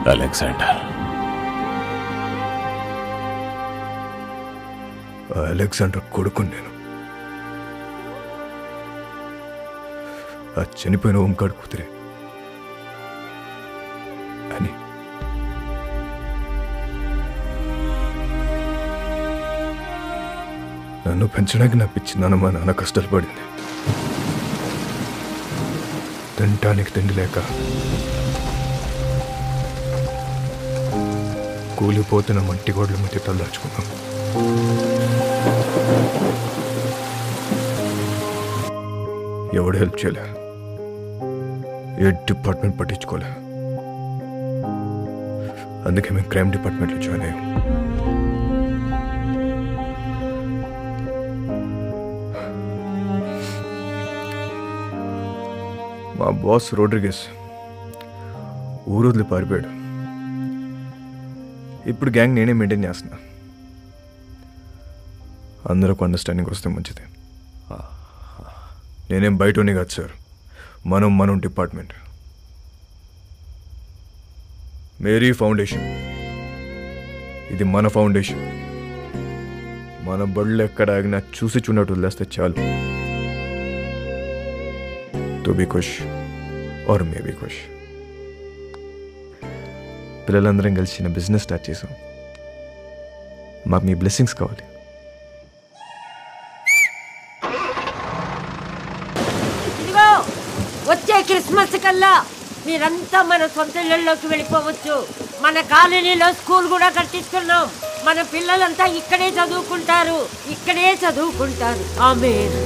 అలెగ్జాండర్. అలెగ్జాండర్ కొడుకు నేను. ఆ చనిపోయిన ఓంకాడు కూతురే అని. నన్ను పెంచడానికి నా పిచ్చి నాన్న మా నాన్న కష్టాలు పడింది. తినటానికి తిండి లేక కూలిపోతున్న మట్టి గోడల మధ్య తల్లాచుకున్నాం. ఎవడు హెల్ప్ చేయలే, ఏ డిపార్ట్మెంట్ పట్టించుకోలే. అందుకే మేము క్రైమ్ డిపార్ట్మెంట్లో జాయిన్ అయ్యాం. మా బాస్ రోడ్రిగస్ ఊరు వదిలి పారిపోయాడు. ఇప్పుడు గ్యాంగ్ నేనే మెయింటైన్ చేస్తున్నా. అందరికి అండర్స్టాండింగ్ వస్తే మంచిది. నేనేం బయటనే కాదు సార్, మనం మనం డిపార్ట్మెంట్. మేరీ ఫౌండేషన్, ఇది మన ఫౌండేషన్. మన బళ్ళు ఎక్కడ ఆగినా చూసి చూడట్టు వదిలేస్తే చాలు. తో బీ ఖుష్ ఆర్ మే బీ ఖుష్. పిల్లలందరం కలిసి చిన్న బిజినెస్ స్టార్ట్ చేసాం. మాకు మీ బ్లెస్సింగ్స్ కావాలి. ఇదిగో వచ్చే క్రిస్మస్ కల్లా మీరంతా మన సొంత ఇళ్లలోకి వెళ్ళిపోవచ్చు. మన కాలనీలో స్కూల్ కూడా కట్టిస్తున్నాం. మన పిల్లలంతా ఇక్కడే చదువుకుంటారు, ఇక్కడే చదువుకుంటారు. ఆమేన్.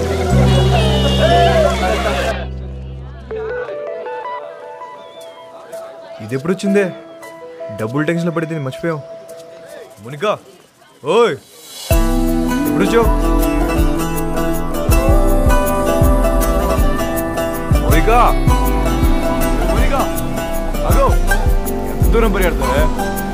ఇది ఎప్పుడు వచ్చిందే? డబ్బులు టెన్షన్లో పడితే మర్చిపోయాం. మునికా ఓయ్ ఎప్పుడు వచ్చావు? మోనికా మోనికా అగో ఎంత దూరం పరిగెడతావే?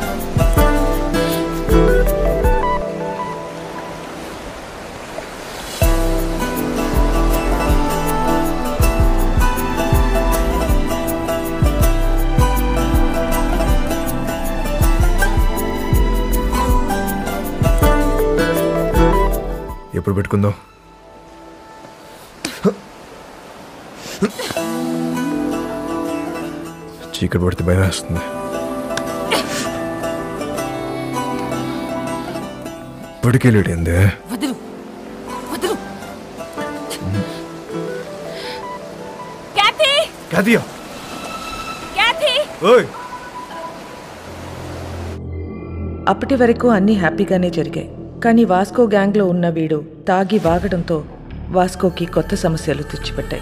ఎప్పుడు పెట్టుకుందాం? చీకటి పడితే భయం వేస్తుంది. పడికెళ్ళేందే? వదులు వదులు. క్యాథీ క్యాథియా క్యాథీ ఓయ్. అప్పటి వరకు అన్నీ హ్యాపీగానే జరిగాయి. కానీ వాస్కో గ్యాంగ్లో ఉన్న వీడు తాగి వాగడంతో వాస్కోకి కొత్త సమస్యలు తెచ్చిపెట్టాయి.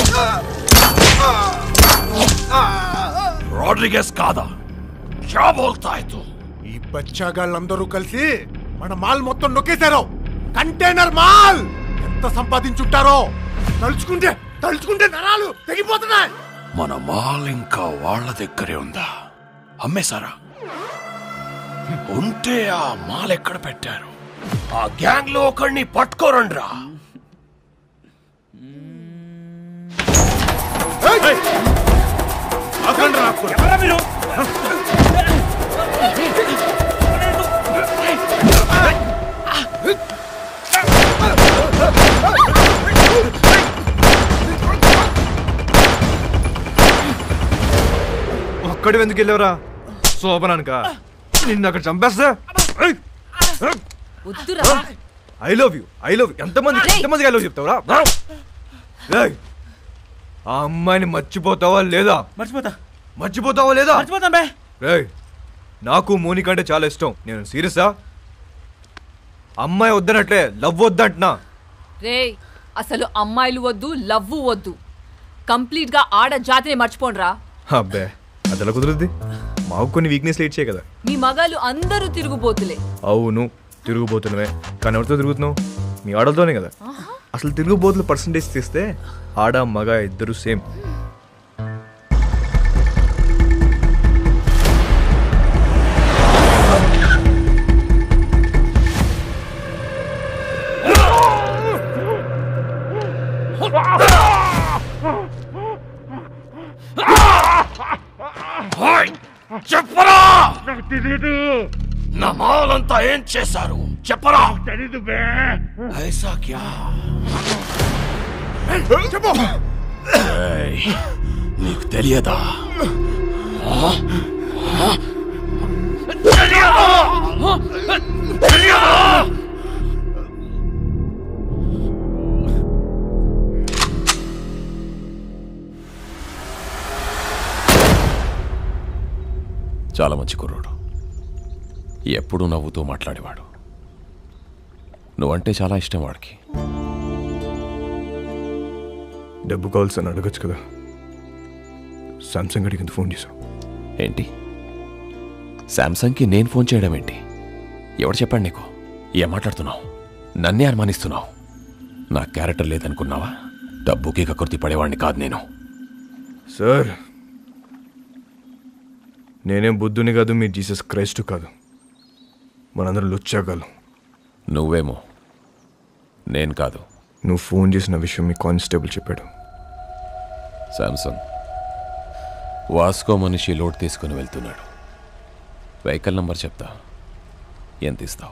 రోడ్రిగస్ కాదా? క్యా బోల్తా హై తూ? ఈ బచ్చాగాళ్ళందరూ కలిసి మన మాల్ మొత్తం నొక్కేశారు. కంటైనర్ మాల్ ఎంత సంపాదించుంటారో తలుచుకుంటే తలుచుకుంటే నరాలు తెగిపోతున్నాయి. మన మాల్ ఇంకా వాళ్ళ దగ్గరే ఉందా? అమ్మేశారా? ఉంటే ఆ మాల్ ఎక్కడ పెట్టారు? ఆ గ్యాంగ్ లో ఒకడిని పట్టుకోరండ్రా. ఒక్కడి ఎందుకు వెళ్ళావురా? శోభనానిక నిన్ను అక్కడ చంపేస్తా. I love you I love you. ఎంతమంది ఎంతమందికి ఐ లవ్ చెప్తావురా? ఆ అమ్మాయిని మర్చిపోతావా లేదా? మర్చిపోతా. మర్చిపోతావా లేదా? మర్చిపోతాం బే. రేయ్ నాకు మోనిక అంటే చాలా ఇష్టం. నేను సీరియసా? అమ్మాయి వద్దనట్లే, లవ్ వద్దంటున్నా. రే అసలు అమ్మాయిలు వద్దు, లవ్ వద్దు. కంప్లీట్ గా ఆడ జాతిని మర్చిపోండ్రా. అబ్బే అదెలా కుదురుద్ది? మాకు కొన్ని వీక్నెస్ లేట్ చేయ కదా. మీ మగాళ్ళు అందరూ తిరుగుబోతులే. అవును తిరుగుబోతున్నవే, కానీ ఎవరితో తిరుగుతున్నావు? మీ ఆడలతోనే కదా. అసలు తిరుగుబోతుల పర్సంటేజ్ తీస్తే ఆడ మగ ఇద్దరు సేమ్. నా మాల్ అంతా ఏం చేశారు చెప్పరా? తెలీదు బే. ఐసా క్యా? చెప్పు. ఏయ్, నీకు తెలియదా? ఆ? ఆ? తెలియదా? తెలియదా? చాలా మంచి కుర్రోడు, ఎప్పుడూ నవ్వుతూ మాట్లాడేవాడు. నువ్వంటే చాలా ఇష్టం వాడికి. డబ్బు కావాల్సి అని అడగచ్చు కదా. సామ్సంగ్ గడికి ఎంత ఫోన్ చేశావు? ఏంటి శాంసంగ్కి నేను ఫోన్ చేయడం ఏంటి? ఎవరు చెప్పాడు నీకు? ఏం మాట్లాడుతున్నావు? నన్నే అనుమానిస్తున్నావు. నా క్యారెక్టర్ లేదనుకున్నావా? డబ్బుకి కకృతి పడేవాడిని కాదు నేను. సార్, నేనేం బుద్ధుని కాదు, మీ జీసస్ క్రైస్ట్ కాదు. మనందరం లుచ్చాగాలు. నువ్వేమో, నేను కాదు. నువ్వు ఫోన్ చేసిన విషయం మీ కానిస్టేబుల్ చెప్పాడు. శాంసంగ్ వాస్కో మనిషి లోడ్ తీసుకుని వెళ్తున్నాడు. వెహికల్ నంబర్ చెప్తా, ఎంత ఇస్తావు?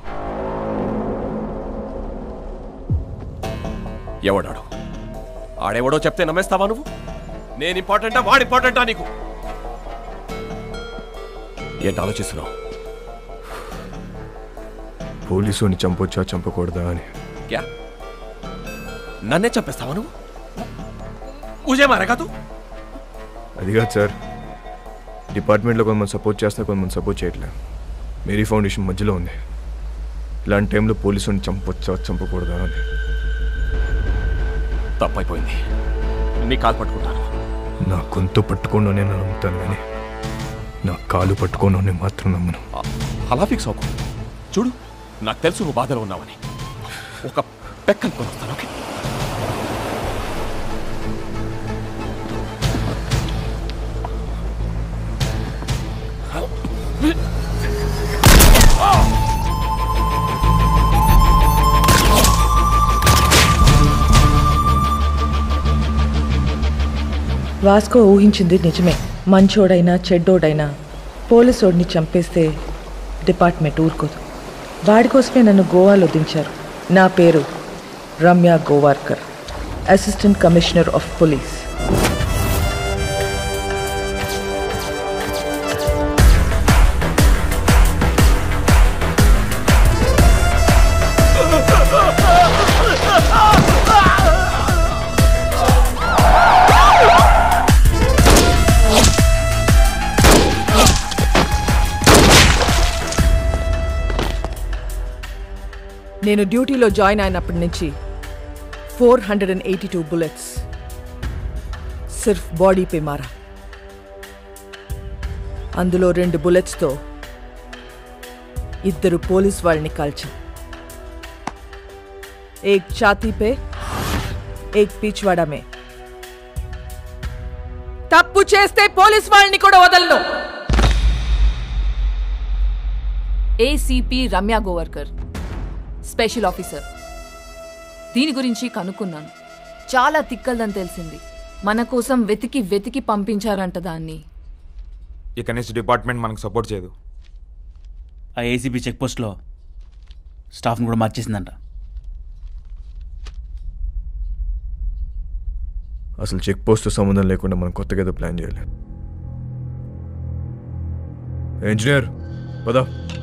ఎవడాడు? ఆడెవడో చెప్తే నమ్మేస్తావా నువ్వు? నేను ఇంపార్టెంటా వాడు ఇంపార్టెంటా నీకు? ఏంటి ఆలోచిస్తున్నావు? పోలీసుని చంపొచ్చా చంపకూడదా అని. క్యా నన్నే చంపేస్తావా నువ్వు? ఊజే మారేగా తూ? అది కాదు సార్, డిపార్ట్మెంట్లో కొంతమంది సపోర్ట్ చేస్తా, కొంతమంది సపోర్ట్ చేయట్లే. మేరీ ఫౌండేషన్ మధ్యలో ఉంది. ఇలాంటి టైంలో పోలీసుని చంపొచ్చా చంపకూడదా అని. తప్పైపోయింది. నీ కాలు పట్టుకుంటాను. నా గొంతు పట్టుకోను నేను నమ్ముతాను, కానీ నా కాలు పట్టుకోను నేను మాత్రం నమ్మను. అలా ఫిక్స్ అవ్వకు. చూడు, నాకు తెలుసు నువ్వు బాధలో ఉన్నావని. ఒక పెక్కను కొనుస్తాను. ఓకే? వాస్కో ఊహించింది నిజమే. మంచోడైనా చెడ్డోడైనా పోలీసోడిని చంపేస్తే డిపార్ట్మెంట్ ఊరుకోదు. వాడి కోసమే నన్ను గోవాలో దించారు. నా పేరు Ramya Govarkar, assistant commissioner of police. నేను డ్యూటీలో జాయిన్ అయినప్పటి నుంచి four hundred and eighty two bullets సిర్ఫ్ బాడీ పే మారా. అందులో రెండు బుల్లెట్స్తో ఇద్దరు పోలీస్ వాళ్ళని కాల్చా. ఏక్ ఛాతీ పే, ఏక్ పిచ్వాడా మే. తప్పు చేస్తే పోలీస్ వాళ్ళని కూడా వదలను. ACP Ramya Govarkar, special officer. దీని గురించి కనుక్కున్నాను. చాలా తిక్కల్దని తెలిసింది. మన కోసం వెతికి వెతికి పంపించారంట దాన్ని. ఇక నుంచి డిపార్ట్మెంట్ మనకు సపోర్ట్ చేయదు. ఆ ఏసీబీ చెక్ పోస్ట్లో స్టాఫ్ని కూడా మార్చేసిందంట. అసలు చెక్ పోస్ట్ సంబంధం లేకుండా మనం కొత్తగా ఏదో ప్లాన్ చేయాలి. ఇంజనీర్ పదా.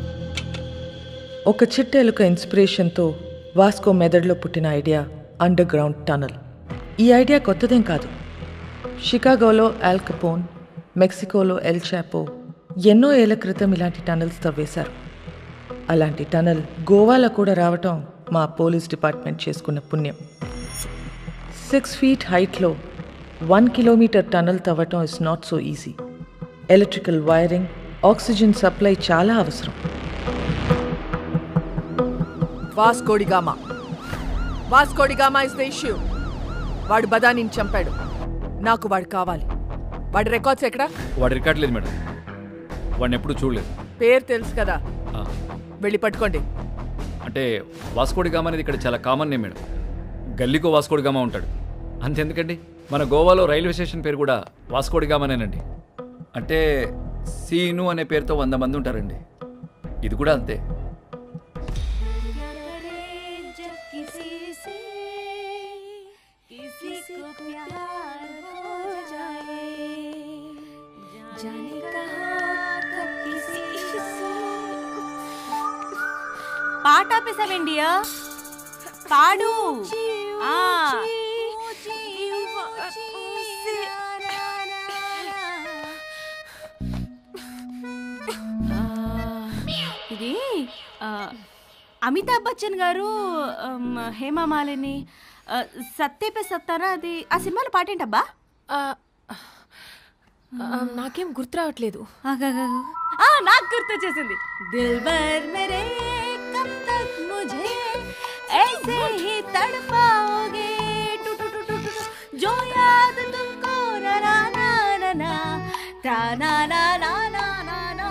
ఒక చిట్టెలుక ఇన్స్పిరేషన్తో వాస్కో మెదడులో పుట్టిన ఐడియా అండర్ గ్రౌండ్ టనల్. ఈ ఐడియా కొత్తదేం కాదు. షికాగోలో ఆల్ కపోన్, మెక్సికోలో ఎల్ చాపో ఎన్నో ఏళ్ల క్రితం ఇలాంటి టనల్స్ తవ్వేశారు. అలాంటి టనల్ గోవాలో కూడా రావటం మా పోలీస్ డిపార్ట్మెంట్ చేసుకున్న పుణ్యం. సిక్స్ ఫీట్ హైట్లో వన్ కిలోమీటర్ టనల్ తవ్వటం is not so easy. Electrical wiring, oxygen supply చాలా అవసరం. Vasco da Gama Vasco da Gama is the issue. వాడు బదానిని చంపాడు. నాకు వాడు కావాలి. వాడి రికార్డ్స్ ఎక్కడా? వాడి రికార్డ్ లేదు మేడం. వాడిని ఎప్పుడు చూడలేదు. పేరు తెలుసు కదా, వెళ్ళి పట్టుకోండి. అంటే వాస్కోడిగామా అనేది ఇక్కడ చాలా కామన్ నేమ్ మేడం. గల్లీకో వాస్కోడిగామా ఉంటాడు. అంతెందుకండి, మన గోవాలో రైల్వే స్టేషన్ పేరు కూడా వాస్కోడిగామానేనండి. అంటే సీను అనే పేరుతో వంద మంది ఉంటారండి. ఇది కూడా అంతే. పాట ఆపేసావేండియా? పాడు. ఇది అమితాబ్ బచ్చన్ గారు హేమమాలిని సత్తే పే సత్తారా, అది ఆ సినిమాలో పాటేంటబ్బా? నాకేం గుర్తు రావట్లేదు. నాకు గుర్తు చేసింది. దిల్బర్ మేరే కబ్ తక్ ముझे ऐसे ही तड़पाओगे टू टू टू टू जो याद तुमको ना ना ना ना ता ना ना ना ना ना ना.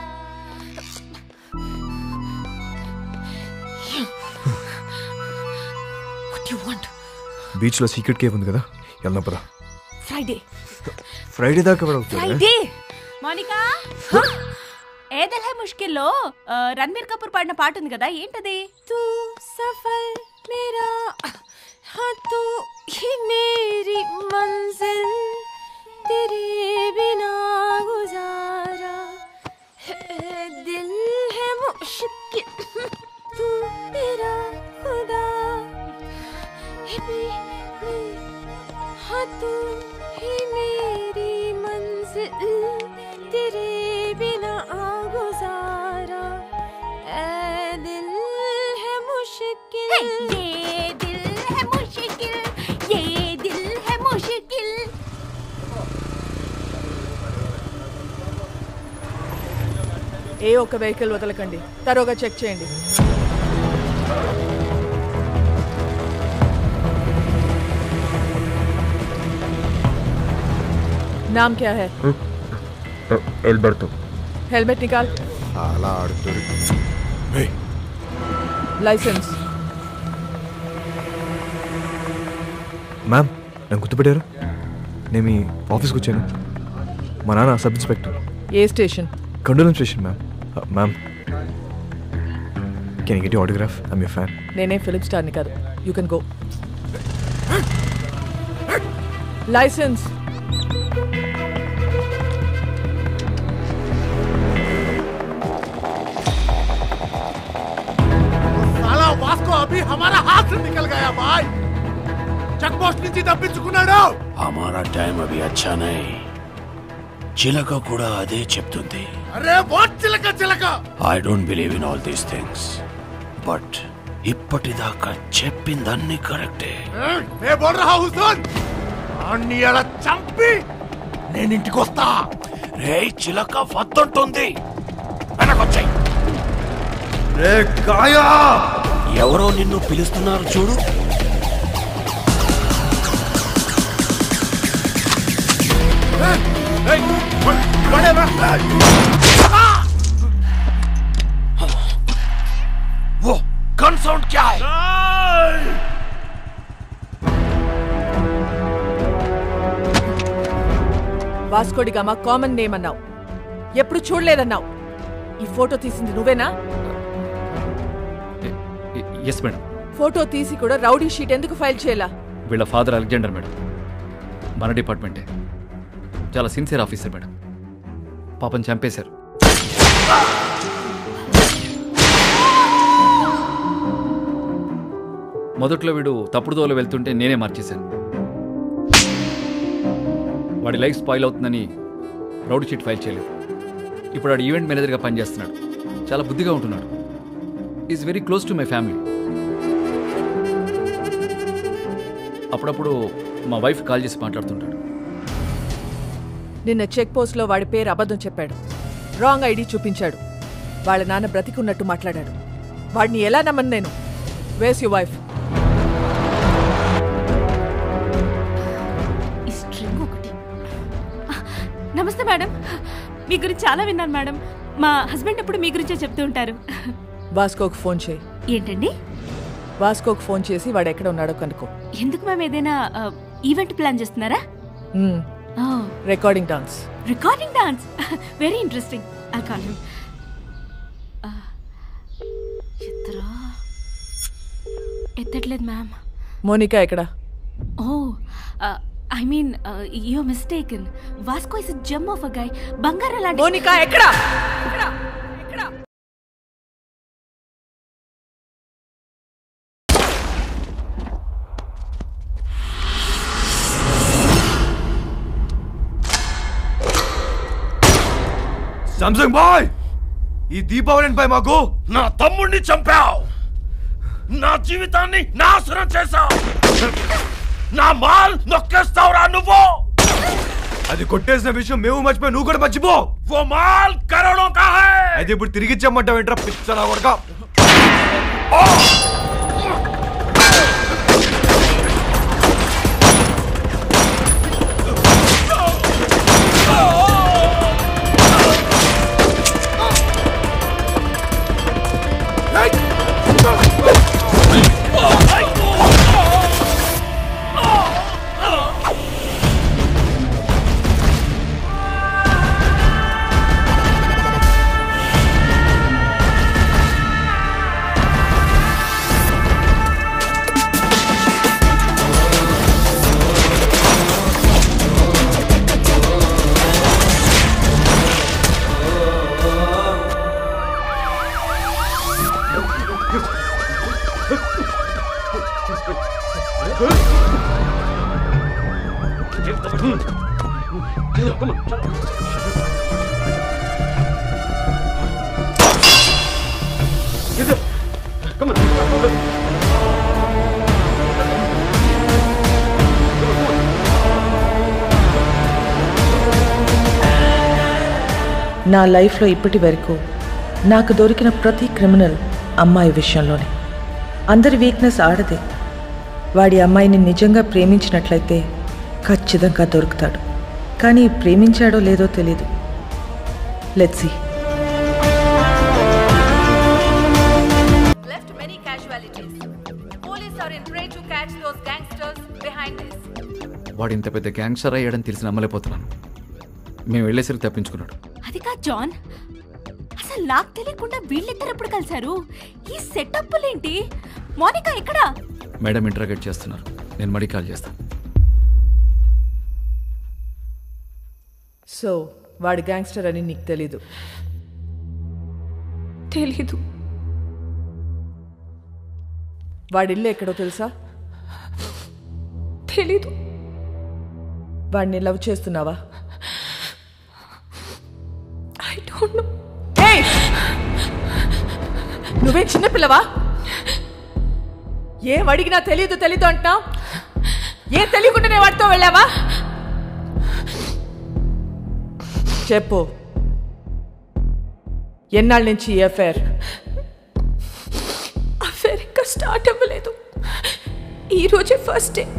What do you want? Beach లో సీక్రెట్ కేవ్ ఉంది కదా, వెళ్దాం పద. ఫ్రైడే ఫ్రైడే దాకా కూడా అవుతుంది. ఫ్రైడే మోనికా, ఏ దిల్ హై ముష్కిల్లో రణబీర్ కపూర్ పాడిన పాట ఉంది కదా, ఏంటది? తూ సఫర్ మేరా हाँ तू ही मेरी मंजिल तेरे बिना गुजारा दिल है मुश्किल तू मेरा खुदा हाँ तू ही मेरी मंजिल तेरे बिना गुजारा ए दिल है मुश्किल ये दिल है मुश्किल ये दिल है मुश्किल. ఏ ఒక్క వెహికల్ వదలకండి, తరోగా చెక్ చేయండి. नाम क्या है? एल्बर्टो. हेलमेट निकाल. అలా ఆడుతుంది. లైసెన్స్. మ్యామ్, నన్ను గుర్తుపెట్టారు? నేను మీ ఆఫీస్కి వచ్చాను. మా నాన్న సబ్ ఇన్స్పెక్టర్. ఏ station? Candolim station ma'am. Ma'am, can get you autograph? I'm your fan. నేనే ఫిలిం స్టార్ని కాదు. You can go. లైసెన్స్. साला वास्को अभी हमारा हाथ से निकल गया भाई. చెక్ పోస్ట్ నుంచి తప్పించుకున్నాడు. हमारा टाइम अभी अच्छा नहीं. చిలక కూడా అదే చెప్తుంది. అరే వాట్ చిలక చిలక. I don't believe in all these things, but ఇప్పటిదాకా చెప్పిందన్నీ కరెక్టే. మే బోల్ రహా హూ సున్. అన్ని అలా చంపి నేను ఇంటికి వస్తా. రే చిలక వద్దంటుంది, వెనకొచ్చాయి. రే గాయా, ఎవరో నిన్ను పిలుస్తున్నారు చూడు. वो गन साउंड क्या है? వాస్కోడి గామా కామన్ నేమ్ అన్నావు, ఎప్పుడు చూడలేదన్నావు. ఈ ఫోటో తీసింది నువ్వేనా? Yes madam. ఫోటో తీసి కూడా రౌడీ షీట్ ఎందుకు ఫైల్ చేయాలా? వీళ్ళ ఫాదర్ అలెగ్జాండర్ మేడం, మన డిపార్ట్మెంటే. చాలా సిన్సియర్ ఆఫీసర్ మేడం. పాపం చంపేశారు. మొదట్లో వీడు తప్పుడు దోవలో వెళ్తుంటే నేనే మార్చేశాను. వాడి లైఫ్ స్పాయిల్ అవుతుందని రౌడీ షీట్ ఫైల్ చేయలేదు. ఇప్పుడు వాడు ఈవెంట్ మేనేజర్గా పనిచేస్తున్నాడు. చాలా బుద్ధిగా ఉంటున్నాడు. Is very close to my family. అప్పుడప్పుడు మా వైఫ్ కాల్ చేసి మాట్లాడుతుంటాడు. నిన్న చెక్ పోస్ట్లో వాడి పేరు అబద్ధం చెప్పాడు. రాంగ్ ఐడి చూపించాడు. వాళ్ళ నాన్న బ్రతికున్నట్టు మాట్లాడాడు. వాడిని ఎలా నమ్మను నేను? Was you wife? నమస్తే మేడం, మీ గురించి చాలా విన్నాను మేడం. మా హస్బెండ్ ఎప్పుడు మీ గురించే చెప్తూ ఉంటారు. వాస్కోకు ఫోన్ చేయి. ఏంటండి? వాస్కోకు ఫోన్ చేసి వాడు ఎక్కడ ఉన్నాడో కనుక్కో. ఎందుకు మేము ఏదైనా ఈవెంట్ ప్లాన్ చేస్తున్నారా? Recording dance. Recording dance, very interesting. I call him. ఎత్తట్లేదు మ్యామ్. మోనికా ఎక్కడ? Oh I mean you mistaken. Vasco is gem of a guy. బంగారం లాంటి మోనికా ఎక్కడ? సామ్సంగ్ బాయ్, ఈ దీపావళిపై మాకు నా తమ్ముడిని చంపావు, నా జీవితాన్ని నాశనం చేశావు, నా మాల్ నొక్కేస్తావురా నువ్వు. అది కొట్టేసిన విషయం మేము మర్చిపోయి నువ్వు కూడా మర్చిపో. वो माल करोड़ों का है. అయితే ఇప్పుడు తిరిగి ఇచ్చామంటావు ఏంట్రా పిచ్చనా కొడకా? నా లైఫ్లో ఇప్పటి వరకు నాకు దొరికిన ప్రతి క్రిమినల్ అమ్మాయి విషయంలోనే. అందరి వీక్నెస్ ఆడదే. వాడి అమ్మాయిని నిజంగా ప్రేమించినట్లయితే ఖచ్చితంగా దొరుకుతాడు. కానీ ప్రేమించాడో లేదో తెలీదు. Let's see. Left many casualties. Police are in prey to catch those gangsters behind this. వాడు ఇంత పెద్ద గ్యాంగ్స్టర్ అయ్యాడని తెలిసి నమ్మలేకపోతున్నాను. మేము వెళ్ళేసరికి తప్పించుకున్నాడు. అది కాదు జాన్, అసలు నాకు తెలియకుండా వీళ్ళిద్దరు ఎప్పుడు కలిశారు? ఈ సెటప్లేంటి? మోనికా ఎక్కడా? మేడం ఇంటరాగేట్ చేస్తున్నారు. నేను మడి కాల్ చేస్తాను. సో వాడి గ్యాంగ్స్టర్ అని నీకు తెలీదు? తెలీదు. వాడి ఇల్లు ఎక్కడో తెలుసా? తెలీదు. వాడిని లవ్ చేస్తున్నావా? I don't know. ఏయ్, నువ్వే చిన్నపిల్లవా? ఏం అడిగినా తెలీదు తెలీదు అంటున్నావు. ఏం తెలియకుండానే వాడితో వెళ్ళావా? చెప్పు, ఎన్నాళ్ళ నుంచి ఈ అఫేర్? అఫేర్ ఇంకా స్టార్ట్ అవ్వలేదు. ఈ రోజే ఫస్ట్ డే.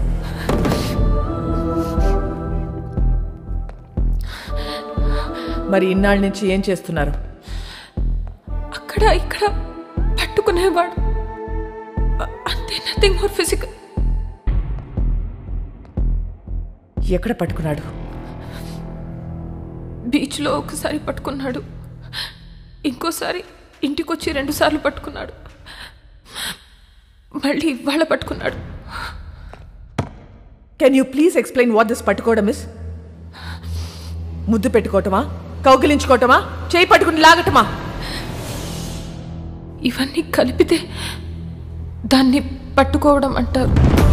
మరి ఇన్నాళ్ళ నుంచి ఏం చేస్తున్నారు? అక్కడ ఇక్కడ పట్టుకునేవాడు అంతే, నథింగ్ మోర్ ఫిజికల్. ఎక్కడ పట్టుకున్నాడు? బీచ్లో ఒకసారి పట్టుకున్నాడు, ఇంకోసారి ఇంటికొచ్చి రెండు సార్లు పట్టుకున్నాడు, మళ్ళీ ఇవాళ పట్టుకున్నాడు. Can you please explain what this పట్టుకోవడం ఇస్? ముద్దు పెట్టుకోవటమా, కౌగిలించుకోవటమా, చేయి పట్టుకుని లాగటమా? ఇవన్నీ కలిపితే దాన్ని పట్టుకోవడం అంటారు.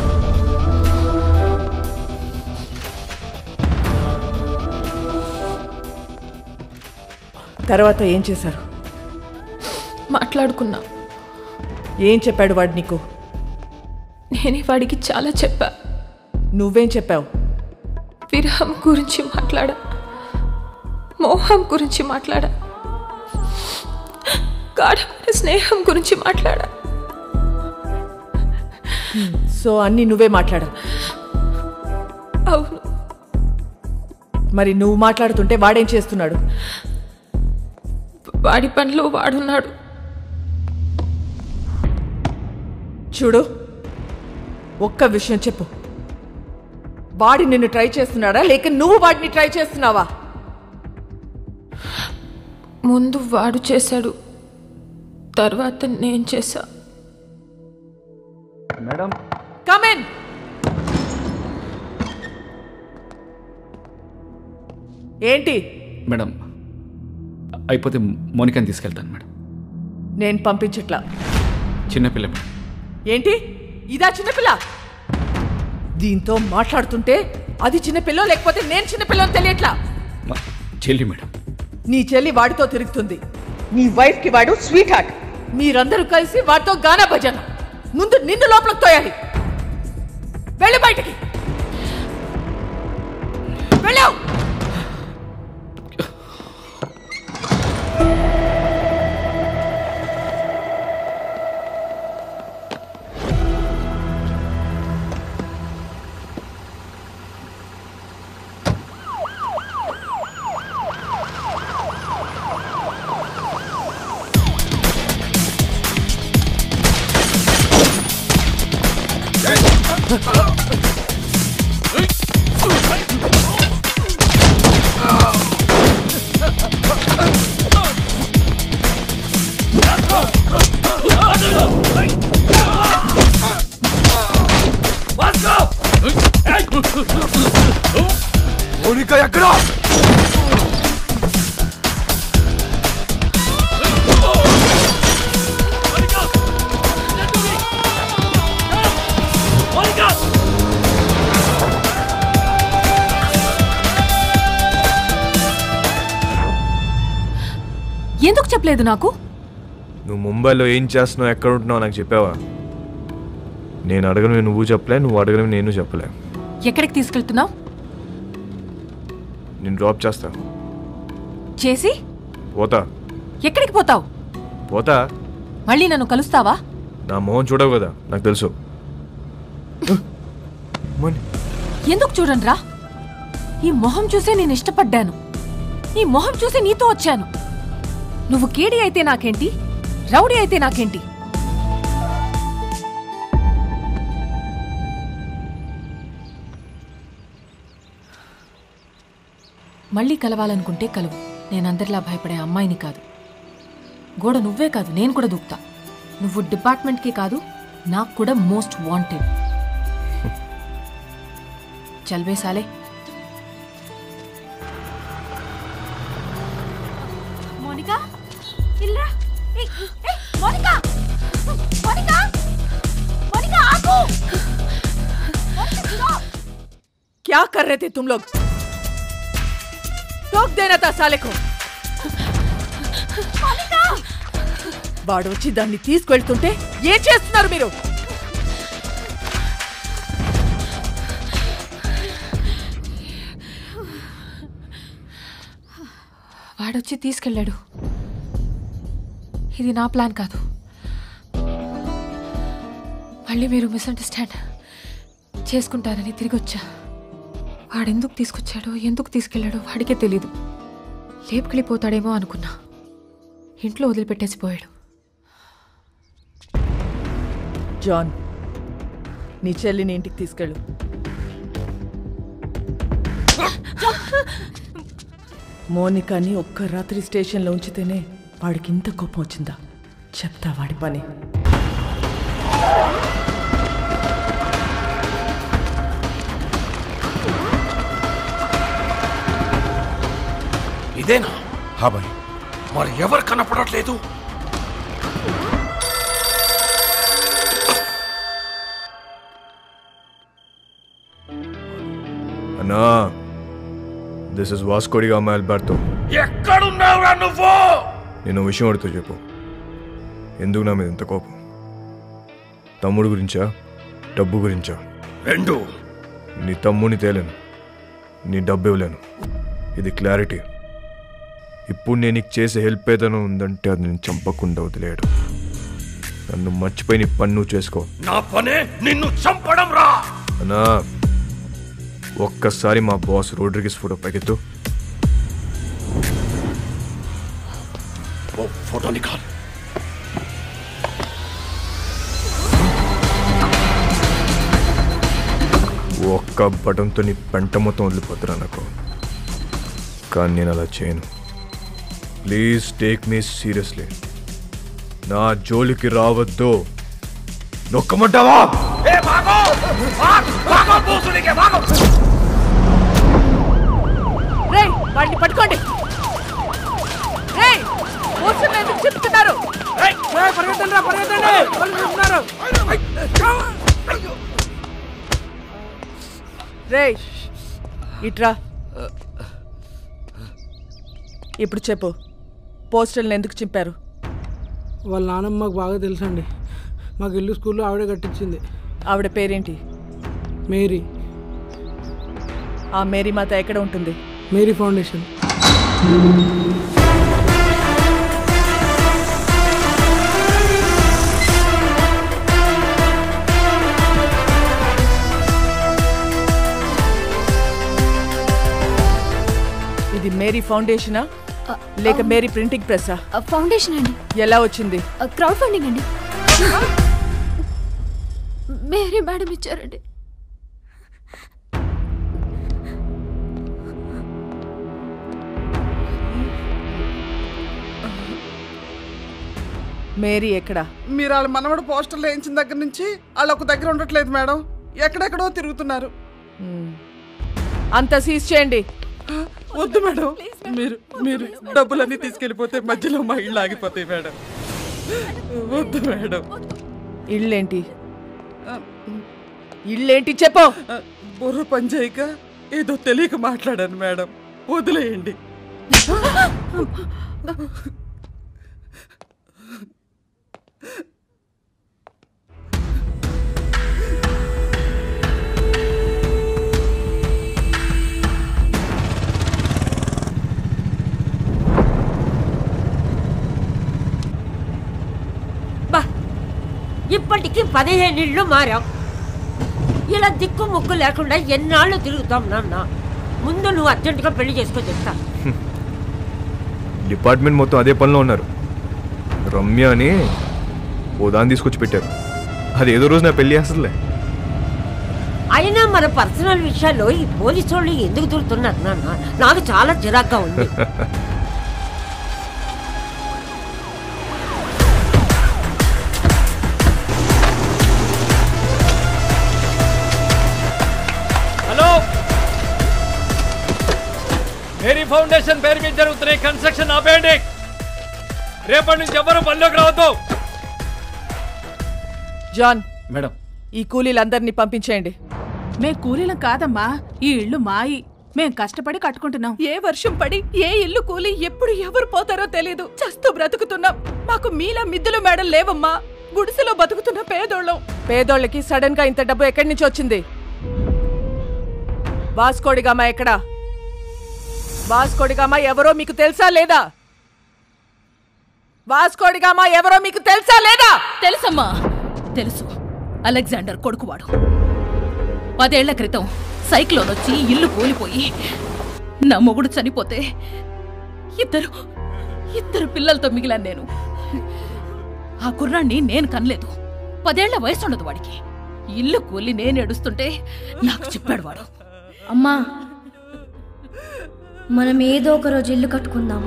తర్వాత ఏం చేశారు? మాట్లాడుకున్నా. ఏం చెప్పాడు వాడు నీకు? నేనే వాడికి చాలా చెప్పా. నువ్వేం చెప్పావు? విరహం గురించి మాట్లాడా, మోహం గురించి మాట్లాడా, గాఢమైన స్నేహం గురించి మాట్లాడా. సో అన్నీ నువ్వే మాట్లాడావు? అవును. మరి నువ్వు మాట్లాడుతుంటే వాడేం చేస్తున్నాడు? వాడి పనిలో వాడున్నాడు. చూడు, ఒక్క విషయం చెప్పు. వాడి నిన్ను ట్రై చేస్తున్నాడా లేక నువ్వు వాడిని ట్రై చేస్తున్నావా? ముందు వాడు చేశాడు, తర్వాత నేను చేశా. Madam come in. ఏంటి? మేడం అయిపోతే మోనికాని తీసుకెళ్తాను మేడం. నేను పంపించట్లా. చిన్నపిల్ల మేడం. ఏంటి ఇదా చిన్నపిల్ల? దీంతో మాట్లాడుతుంటే అది చిన్నపిల్ల లేకపోతే నేను చిన్నపిల్లని తెలియట్లా. మా చెల్లి మేడం. నీ చెల్లి వాడితో తిరుగుతుంది. నీ వైఫ్ కి వాడు స్వీట్ హార్ట్. మీరందరూ కలిసి వాడితో గానా భజన. ముందు నిన్ను లోపలికి తోయాలి. వెళ్ళి బయటికి వెళ్ళావు. మోనికా ఎక్కడ? ఎందుకు చెప్పలేదు నాకు? నువ్వు ముంబైలో ఏం చేస్తున్నావు, ఎక్కడ ఉంటున్నావు నాకు చెప్పావా? నేను అడగను నువ్వు చెప్పలే, నువ్వు అడగను నేను చెప్పలే. ఎక్కడికి తీసుకెళ్తున్నావు? నేను డ్రాప్ చేస్తా. చేసి పోతా. ఎక్కడికి పోతావు? పోతా. మళ్ళీ నన్ను కలుస్తావా? నా మొహం చూడవు కదా, నాకు తెలుసు. ఎందుకు చూడండి రా, ఈ మొహం చూసే నేను ఇష్టపడ్డాను. ఈ మొహం చూసి నీతో వచ్చాను. నువ్వు కేడి అయితే నాకేంటి, రౌడీ అయితే నాకేంటి? మళ్ళీ కలవాలనుకుంటే కలువు. నేనందరిలా భయపడే అమ్మాయిని కాదు. గోడ నువ్వే కాదు, నేను కూడా దూకుతా. నువ్వు డిపార్ట్మెంట్కే కాదు, నాకు కూడా మోస్ట్ వాంటెడ్. చల్వే సాలే. మోనికా ఇల్రా. ఏయ్ ఏయ్ మోనికా మోనికా మోనికా ఆగు. क्या कर रहे थे तुम लोग? टोक देना था साले को. వాడు వచ్చి దాన్ని తీసుకెళ్తుంటే ఏం చేస్తున్నారు మీరు? వాడొచ్చి తీసుకెళ్ళాడు. ఇది నా ప్లాన్ కాదు. మళ్ళీ మీరు మిస్అండర్స్టాండ్ చేసుకుంటారని తిరిగి వచ్చా. వాడెందుకు తీసుకొచ్చాడో ఎందుకు తీసుకెళ్ళాడో వాడికే తెలీదు. లేపుకెళ్ళిపోతాడేమో అనుకున్నా. ఇంట్లో వదిలిపెట్టేసిపోయాడు. జాన్, నీ చెల్లిని ఇంటికి తీసుకెళ్ళు. మోనికాని ఒక్క రాత్రి స్టేషన్లో ఉంచితేనే వాడికి ఇంత కోపం వచ్చిందా? చెప్తా వాడి పని. ఇదేనా? హా భాయ్, మరి ఎవరు కనపడట్లేదు? అన్నా, this is Vasco da Gama Alberto. ఎక్కడున్నావురా నువ్వు? నేను విషయం అడుగుతూ చెప్పు. ఎందుకు నా మీద ఇంత కోపం? తమ్ముడు గురించా, డబ్బు గురించా? రెండు. నీ తమ్ముడిని తేలేను, నీ డబ్బు ఇవ్వలేను. ఇది క్లారిటీ. ఇప్పుడు నేను నీకు చేసే హెల్ప్ ఏదైనా ఉందంటే అది నేను చంపకుండా వదిలేయడు. నన్ను మర్చిపోయి నీ పని నువ్వు చేసుకో. నా పనే నిన్ను చంపడం రా. అన్నా, ఒక్కసారి మా బాస్ రోడ్రిగిస్ ఫోటో పైకెత్తు. ఓ ఫోటో నికాల్. ఒక్క బటన్తో నీ పెంట మొత్తం వదిలిపోతున్నా నాకు. కానీ నేను అలా చేయను. Please take me seriously. నా జోలికి రావద్దు. నొక్కమంటావా? రేయ్ వాడిని పట్టుకోండి. రేయ్ పోస్టర్లు ఎందుకు చెప్తున్నారు? పరిగెత్తండి పరిగెత్తండి వాళ్ళు చెప్తున్నారు. రేయ్ ఇట్రా. ఇప్పుడు చెప్పు, పోస్టర్లను ఎందుకు చింపారు? వాళ్ళ నాన్నమ్మ మాకు బాగా తెలుసండి. మాకు ఇల్లు స్కూల్లో ఆవిడే కట్టించింది. ఆవిడ పేరేంటి? మేరీ. ఆ మేరీ మాత ఎక్కడ ఉంటుంది? Mary foundation. ఇది మేరీ ఫౌండేషనా లేక మేరీ ప్రింటింగ్ ప్రెస్సా? ఫౌండేషన్ అండి. ఎలా వచ్చింది? క్రౌడ్ ఫండింగ్ అండి. మేరీ మేడం ఇచ్చారండి. మేరీ ఎక్కడ? మీరు వాళ్ళ మనవడు పోస్టర్లు వేయించిన దగ్గర నుంచి వాళ్ళు ఒక దగ్గర ఉండట్లేదు మేడం, ఎక్కడెక్కడో తిరుగుతున్నారు. అంతా సీజ్ చేయండి. వద్దు మేడం, మీరు మీరు డబ్బులన్నీ తీసుకెళ్ళిపోతే మధ్యలో మా ఇళ్ళు ఆగిపోతాయి మేడం. వద్దు మేడం. ఇళ్ళేంటి ఇళ్ళేంటి చెప్పు. బుర్ర పనిచేయక ఏదో తెలియక మాట్లాడాను మేడం, వదిలేయండి. ఇప్పటికి పదిహేను ఇళ్ళు మారాం. ఇలా దిక్కు ముక్కు లేకుండా ఎన్నాళ్ళు తిరుగుతాం నాన్న. ముందు నువ్వు అర్జెంటుగా పెళ్లి చేసుకొని చెప్తా. డిపార్ట్మెంట్ మొత్తం అదే పనిలో ఉన్నారు. రమ్య అని ఓ దాన్ని తీసుకొచ్చి పెట్టారు. అది ఏదో రోజు నా పెళ్లి చేస్తుందిలే. అయినా మన పర్సనల్ విషయాల్లో ఈ పోలీసు వాళ్ళు ఎందుకు తిరుగుతున్నారు నాన్న? నాకు చాలా చిరాగ్గా ఉంది. హలో, మేరీ ఫౌండేషన్ పేరు మీద జరుగుతున్నాయి కన్స్ట్రక్షన్ ఆపేయండి. రేపటి నుంచి ఎవరు పనిలోకి రావద్దు. జాన్ మేడం, ఈ కూలీలందరినీ పంపించేయండి. మే కూలీలం కాదమ్మా, ఈ ఇల్లు మాయి. మేం కష్టపడి కట్టుకుంటున్నాం. ఏ వర్షం పడి ఏ ఇల్లు కూలి ఎప్పుడు ఎవరు పోతారో తెలీదు. చస్తూ బ్రతుకుతున్నాం. మాకు మీలా మిద్దులు మేడలు లేవమ్మా. గుడిసెలో బతుకుతున్న పేదోళ్ళం. పేదోళ్ళకి సడన్ గా ఇంత డబ్బు ఎక్కడి నుంచి వచ్చింది? వాస్కోడిగామా ఎక్కడా? వాస్కోడిగామా ఎవరో మీకు తెలుసా లేదా? వాస్కోడిగామా ఎవరో మీకు తెలుసా లేదా? తెలుసమ్మా, తెలుసు. అలెగ్జాండర్ కొడుకువాడు. పదేళ్ల క్రితం సైక్లోన్ వచ్చి ఇల్లు కూలిపోయి నా మొగుడు చనిపోతే ఇద్దరు ఇద్దరు పిల్లలతో మిగిలాను నేను. ఆ కుర్రాన్ని నేను కనలేదు. పదేళ్ల వయసు ఉండదు వాడికి. ఇల్లు కూలి నేను ఏడుస్తుంటే నాకు చెప్పాడు వాడు, అమ్మా మనం ఏదో ఒక రోజు ఇల్లు కట్టుకుందాం.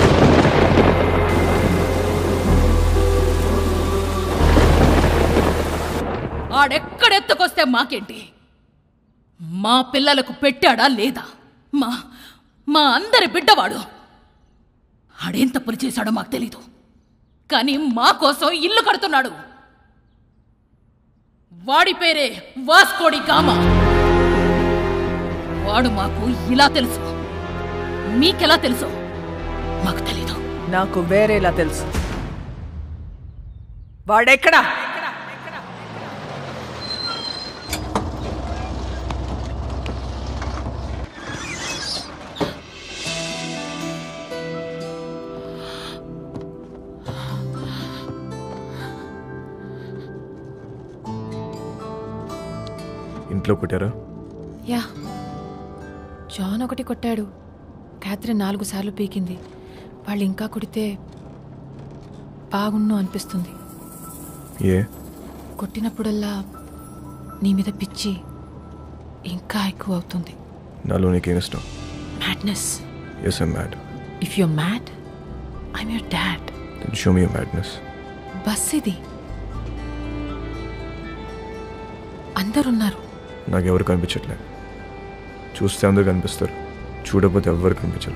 ఆడెక్కడెత్తుకొస్తే మాకేంటి? మా పిల్లలకు పెట్టాడా లేదా? మా మా అందరి బిడ్డవాడు. ఆడేం తప్పులు చేశాడో మాకు తెలీదు, కానీ మా కోసం ఇల్లు కడుతున్నాడు. వాడి పేరే వాస్కోడి గామా. వాడు మాకు ఇలా తెలుసు. మీకెలా తెలుసు మాకు తెలీదు. నాకు వేరేలా తెలుసు. వాడెక్కడా? ఇంట్లో కొట్టారా? యా, జాన్ ఒకటి కొట్టాడు. క్యాథరిన్ నాలుగు సార్లు పీకింది. వాళ్ళు ఇంకా కొడితే బాగుండు అనిపిస్తుంది. ఏ కొట్టినప్పుడల్లా నీ మీద పిచ్చి ఇంకా ఎక్కువ అవుతుంది. నాలో నీకేం ఇష్టం? Madness. Yes, I'm mad. If you're mad, I'm your dad. Then show me your madness. బస్ ఇది. అందరున్నారు. నాకెవరు కనిపించట్లేదు. చూస్తే అందరు కనిపిస్తారు, చూడకపోతే ఎవరు కనిపించరు.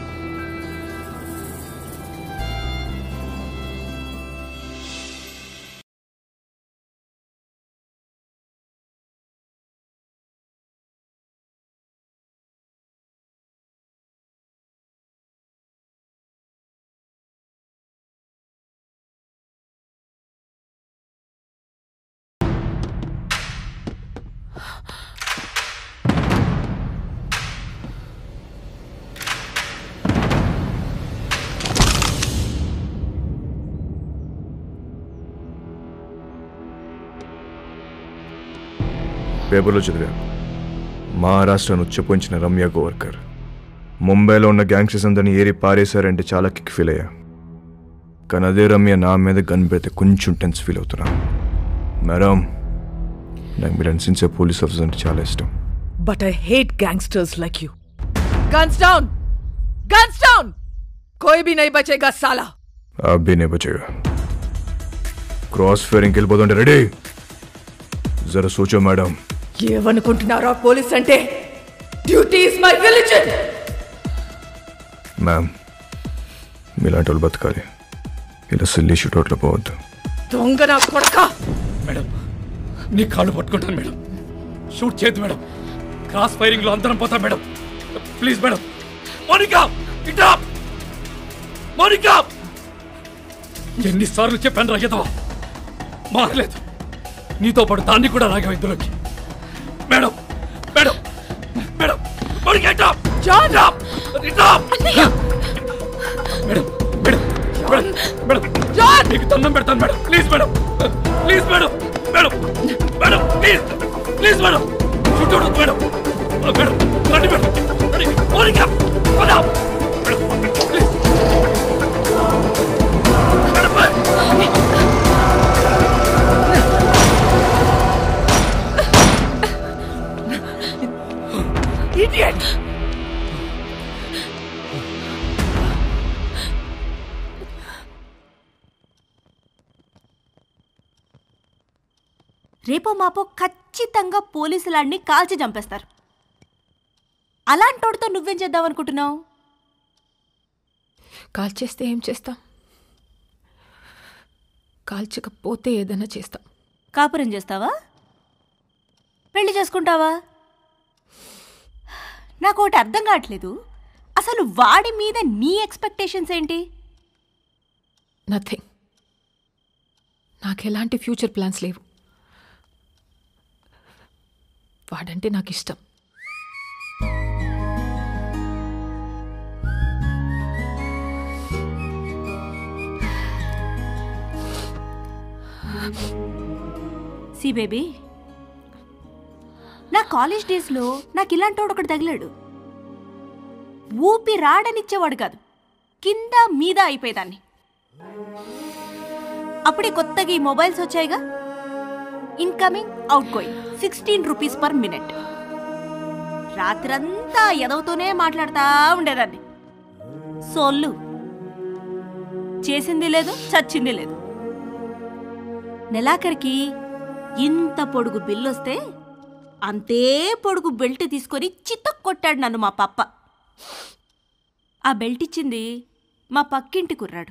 పేపర్లో చదివా, మహారాష్ట్రను ఉచ్చపోయించిన రమ్య గోవర్కర్ ముంబైలో ఉన్న గ్యాంగ్స్టర్స్ అందరినీ ఏరి పారేశారంటే చాలా కిక్ ఫీల్ అయ్యా. కానీ అదే రమ్య నా మీద గన్ పెడితే కొంచెం టెన్స్ ఫీల్ అవుతున్నా. మేడం, నాకు మీరు అనిసించే పోలీస్ ఆఫీసర్ అంటే చాలా ఇష్టం. But I hate gangsters like you. Guns down, guns down. कोई भी नहीं बचेगा साला. आप भी नहीं बचेगा. क्रॉस फायरिंग के लिए बोलते हैं रेडी. जरा सोचो मैडम. ఏమనుకుంటున్నారా పోలీస్ అంటే? Duty is my religion. Ma'am, మీలాంటి వాళ్ళు బతకాలి, ఇలా సిల్లీ షూట్అవుట్లో పోవద్దు. దొంగ నా కొడక. మేడం, నీ కాళ్ళు పట్టుకుంటాను మేడం. షూట్ చేయదు మేడం. క్రాస్ ఫైరింగ్ లో అందరం పోతాం మేడం. Please madam. మోనికా, ఇట్రా. మోనికా, ఎన్నిసార్లు చెప్పాను రా ఎదవా, మారలేదు. నీతో పాటు దాన్ని కూడా రాగా ఇందులోకి. మేడం, మేడం, మేడం, మోనికా ఇట్రా. జాన్, ఇట్రా. Madam, madam, madam, madam, John, నీకు దండం పెడతాను madam. Please madam, please madam, madam, madam, please, please madam. Shoot అవుతుంది మేడం. మేడం, రండి మేడం, రండి. మోనికా, పదా. Madam, please. Idiot! రేపో మాపో ఖచ్చితంగా పోలీసులాడిని కాల్చి చంపేస్తారు. అలాంటోడితో నువ్వేం చేద్దాం అనుకుంటున్నావు? కాల్చేస్తే ఏం చేస్తాం? కాల్చకపోతే ఏదైనా చేస్తాం. కాపురం చేస్తావా? పెళ్లి చేసుకుంటావా? నాకు ఒకటి అర్థం కావట్లేదు, అసలు వాడి మీద నీ ఎక్స్పెక్టేషన్స్ ఏంటి? నథింగ్. నాకు ఎలాంటి ఫ్యూచర్ ప్లాన్స్ లేవు. వాడంటే నాకు ఇష్టం. సి బేబీ, నా కాలేజ్ డేస్లో నాకు ఇలాంటోడు ఒకటి తగిలాడు. ఊపి రాడనిచ్చేవాడు కాదు, కింద మీద అయిపోయేదాన్ని. అప్పుడే కొత్తగా ఈ మొబైల్స్ వచ్చాయిగా, incoming outgoing sixteen rupees per minute. రాత్రంతా ఎదవుతూనే మాట్లాడుతూ ఉండేదాన్ని. సోళ్ళు చేసింది లేదు, చచ్చింది లేదు. నెలాఖరికి ఇంత పొడుగు బిల్లు వస్తే అంతే పొడుగు బెల్ట్ తీసుకొని చిత్తకు కొట్టాడు నన్ను మా పప్ప. ఆ బెల్ట్ ఇచ్చింది మా పక్కింటి కుర్రాడు.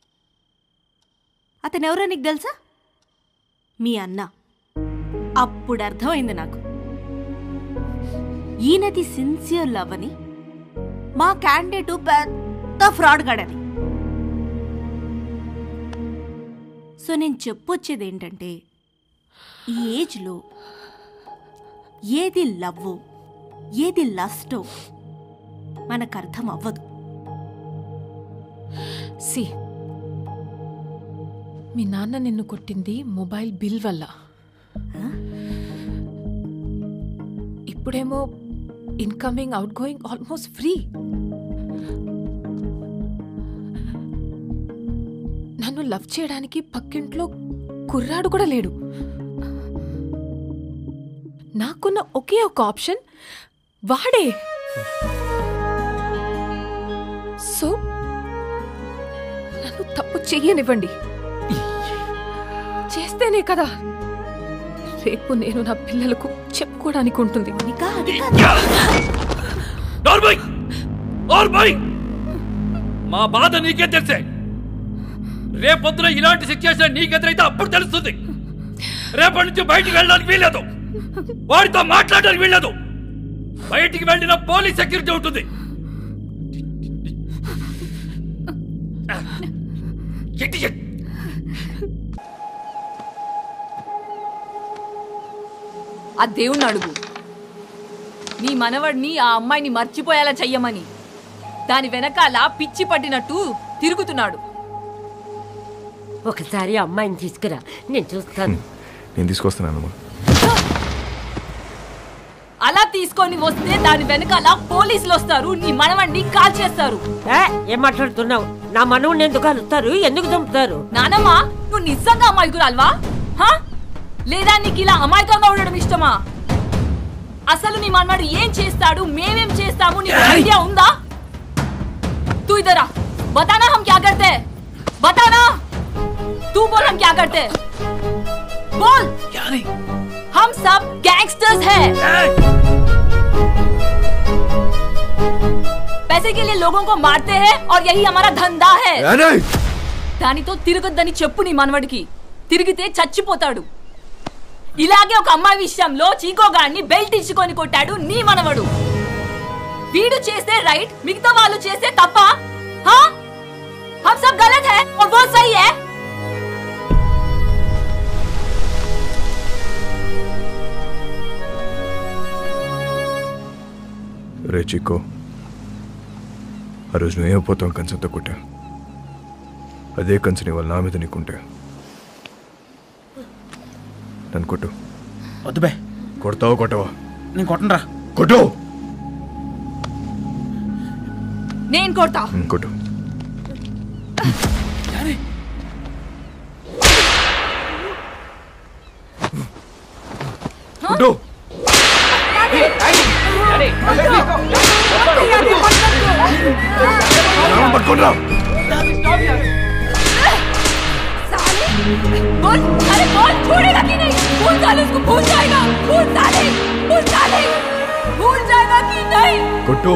అతనెవరో నీకు తెలుసా? మీ అన్న. అప్పుడు అర్థమైంది నాకు, ఈయనది సిన్సియర్ లవ్ అని, మా క్యాండిడేటు పెద్ద ఫ్రాడ్ గాడని. సో నేను చెప్పొచ్చేది ఏంటంటే, ఈ ఏజ్లో ఏది లవ్వో ఏది లస్టో మనకు అర్థం అవ్వదు. సి, మీ నాన్న నిన్ను కొట్టింది మొబైల్ బిల్ వల్ల. ఇప్పుడేమో incoming outgoing almost free. నన్ను లవ్ చేయడానికి పక్కింట్లో కుర్రాడు కూడా లేడు. నాకున్న ఒకే ఒక ఆప్షన్ వాడే. సో నన్ను తప్పు చెయ్యనివ్వండి. చేస్తేనే కదా రేపు నేను నా పిల్లలకు చెప్పుకోవడానికి ఉంటుంది. మా బాధ నీకే తెలిసే. రేపొద్దున ఇలాంటి సిచ్యువేషన్ నీకెదురైతే అప్పుడు తెలుస్తుంది. రేపటి నుంచి బయటికి వెళ్ళడానికి వీల్లేదు, వాడితో మాట్లాడడానికి వీల్లేదు. బయటికి వెళ్ళిన పోలీస్ సెక్యూరిటీ ఉంటుంది. ఆ దేవుణ్ణి అడుగు, నీ మనవడిని ఆ అమ్మాయిని మర్చిపోయేలా చెయ్యమని. దాని వెనకాల పిచ్చి పట్టినట్టు తిరుగుతున్నాడు. ఒకసారి అమ్మాయిని తీసుకురా, నేను చూస్తాను. నేను తీసుకొస్తున్నాను. అలా తీసుకొని వస్తే దాని వెనకాల పోలీసులు వస్తారు, నీ మనవడిని కాల్ చేస్తారు. ఏం మాట్లాడుతున్నావు? నా మనవుని ఎందుకు కలుస్తారు? ఎందుకు చంపుతారు? నానమ్మ, నువ్వు నిజంగా అమాయకురాల్వా? లేదా నీకు ఇలా అమాయకంగా ఉండడం ఇష్టమా? అసలు నీ మనవాడు ఏం చేస్తాడు, మేమేం చేస్తాము, నీకు ఐడియా ఉందా? तू इधर आ, बताना हम क्या करते हैं, बताना. तू बोल हम क्या करते हैं, बोल. क्या नहीं, हम सब गैंगस्टर्स हैं. पैसे के लिए लोगों को मारते हैं और यही हमारा धंधा है. దానితో తిరగొద్దని చెప్పు నీ మనవడికి. తిరిగితే చచ్చిపోతాడు. ఇలాగే ఒక అమ్మాయి విషయంలో చీకోగాన్ని బెల్ట్ ఇచ్చుకొని కొట్టాడు నీ మనవడు. వీడు చేస్తే రైట్, మిగతా వాళ్ళు చేస్తే తప్ప? हाँ? हम सब गलत है और वो सही है. రే చిక్కో, ఆ రోజు నువ్వేమైపోతాం కంచంతో కొట్టా. అదే కంచని వాళ్ళు నా మీద నీకుంటే నన్ను కొట్టు. వద్దు బే. కొడతావా కొట్టవా? నేను కొట్టనరా. కొట్టు. నేను కొడతా. కొట్టు. కొట్టు. పట్టుకోండి. बोल, अरे बोल, छोड़ेगा कि नहीं? भूल साले उसको, भूल जाएगा. भूल साले, भूल साले, भूल जाएगा कि नहीं? कुट्टू.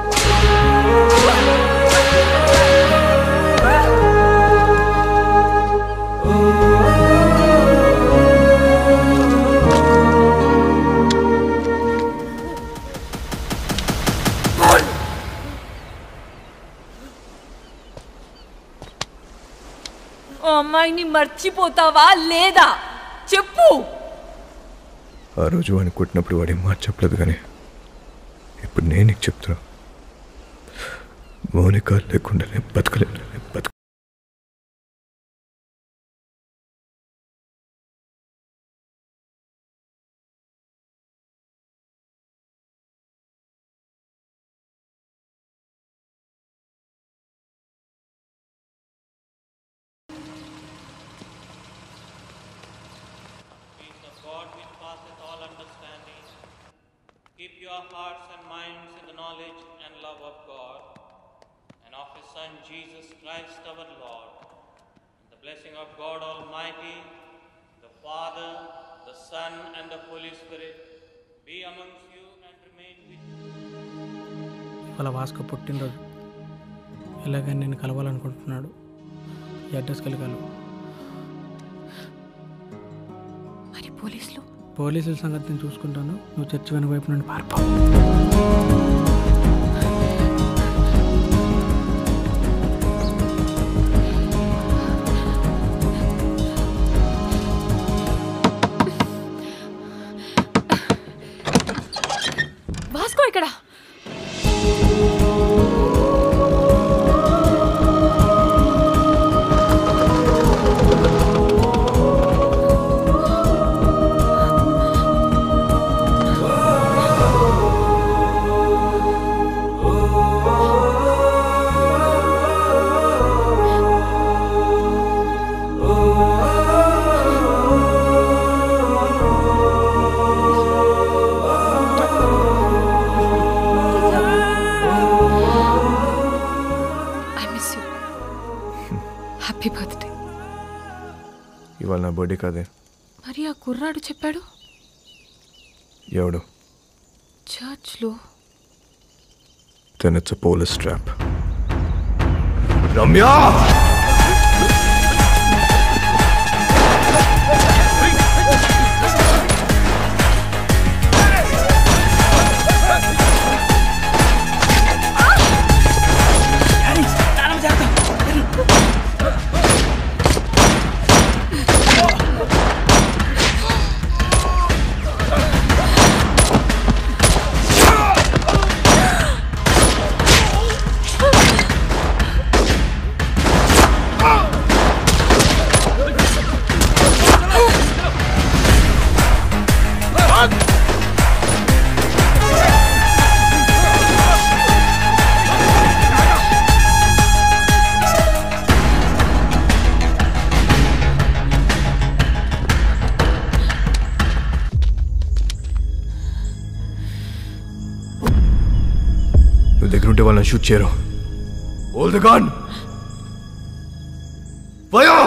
అమ్మాయిని మర్చిపోతావా లేదా చెప్పు. ఆ రోజు వాడిని కొట్టినప్పుడు వాడి మాట చెప్పలేదు, కానీ ఇప్పుడు నేను నీకు చెప్తున్నా, మౌనిక లేకుండా నేను బతకలేను. బతక Keep your hearts and minds in the knowledge and love of God and of His Son Jesus Christ our Lord. And the blessing of God Almighty, the Father, the Son and the Holy Spirit be amongst you and remain with you. వాళ్ళ Vasco పుట్టినరోజు ఎలాగైనా నేను కలవాలనుకుంటున్నాడు. ఈ అడ్రస్కి వెళ్ళి కలవు. మరి పోలీసులు పోలీసుల సంగతి నేను చూసుకుంటాను. నువ్వు చర్చి వెనుక వైపు నుండి పారిపో. వాస్కో ఇక్కడ. ఇవాళ నా బర్త్డే కాదే, మరి ఆ కుర్రాడు చెప్పాడు ఎవడు? చర్చ్లో. Then it's a police trap. Ramya! దగ్గర ఉంటే వాళ్ళని షూట్ చేయరు. Hold the gun! Fire!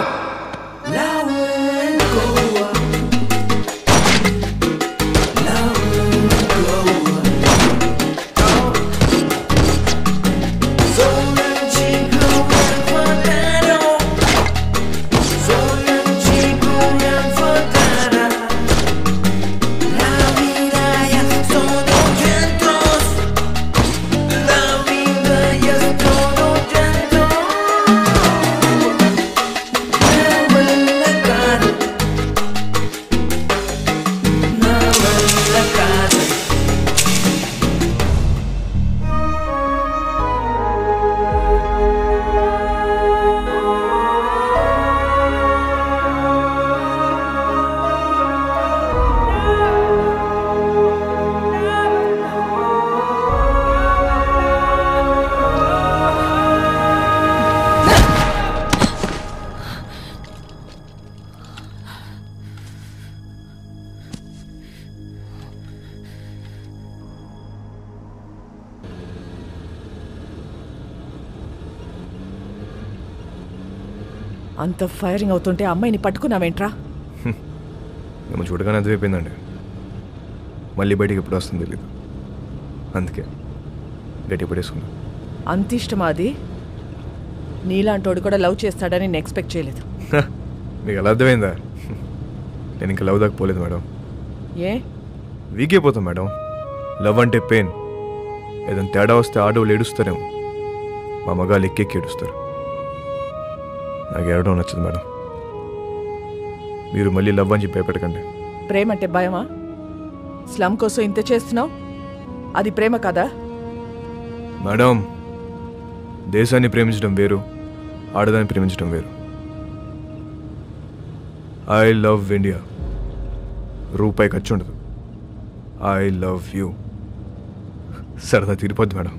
అంత ఫైరింగ్ అవుతుంటే అమ్మాయిని పట్టుకున్నావేంట్రా? మేము చూడగానే అర్థమైపోయిందండి. మళ్ళీ బయటికి ఎప్పుడు వస్తుంది తెలీదు, అందుకే గట్టి పడేసుకున్నా. అంత ఇష్టమా అది? నీలాంటోడు కూడా లవ్ చేస్తాడని నేను ఎక్స్పెక్ట్ చేయలేదు. మీకు ఎలా అర్థమైందా? నేను ఇంకా లవ్ దాకా పోలేదు మేడం. ఏ వీక్ అయిపోతాం మేడం. లవ్ అంటే పెయిన్. ఏదైనా తేడా వస్తే ఆడవాళ్ళు ఏడుస్తారేమో, మా మగాళ్ళు ఎక్కెక్కి ఏడుస్తారు. నాకు ఏడవడం నచ్చదు మేడం. మీరు మళ్ళీ లవ్ అని చెప్పి భయపెట్టకండి. ప్రేమ అంటే భయమా? స్లమ్ కోసం ఇంత చేస్తున్నావు, అది ప్రేమ కదా? మేడం, దేశాన్ని ప్రేమించడం వేరు, ఆడదాన్ని ప్రేమించడం వేరు. I love India. రూపాయి ఖర్చు ఉండదు. I love you. సరదా తీరిపోద్ది మేడం.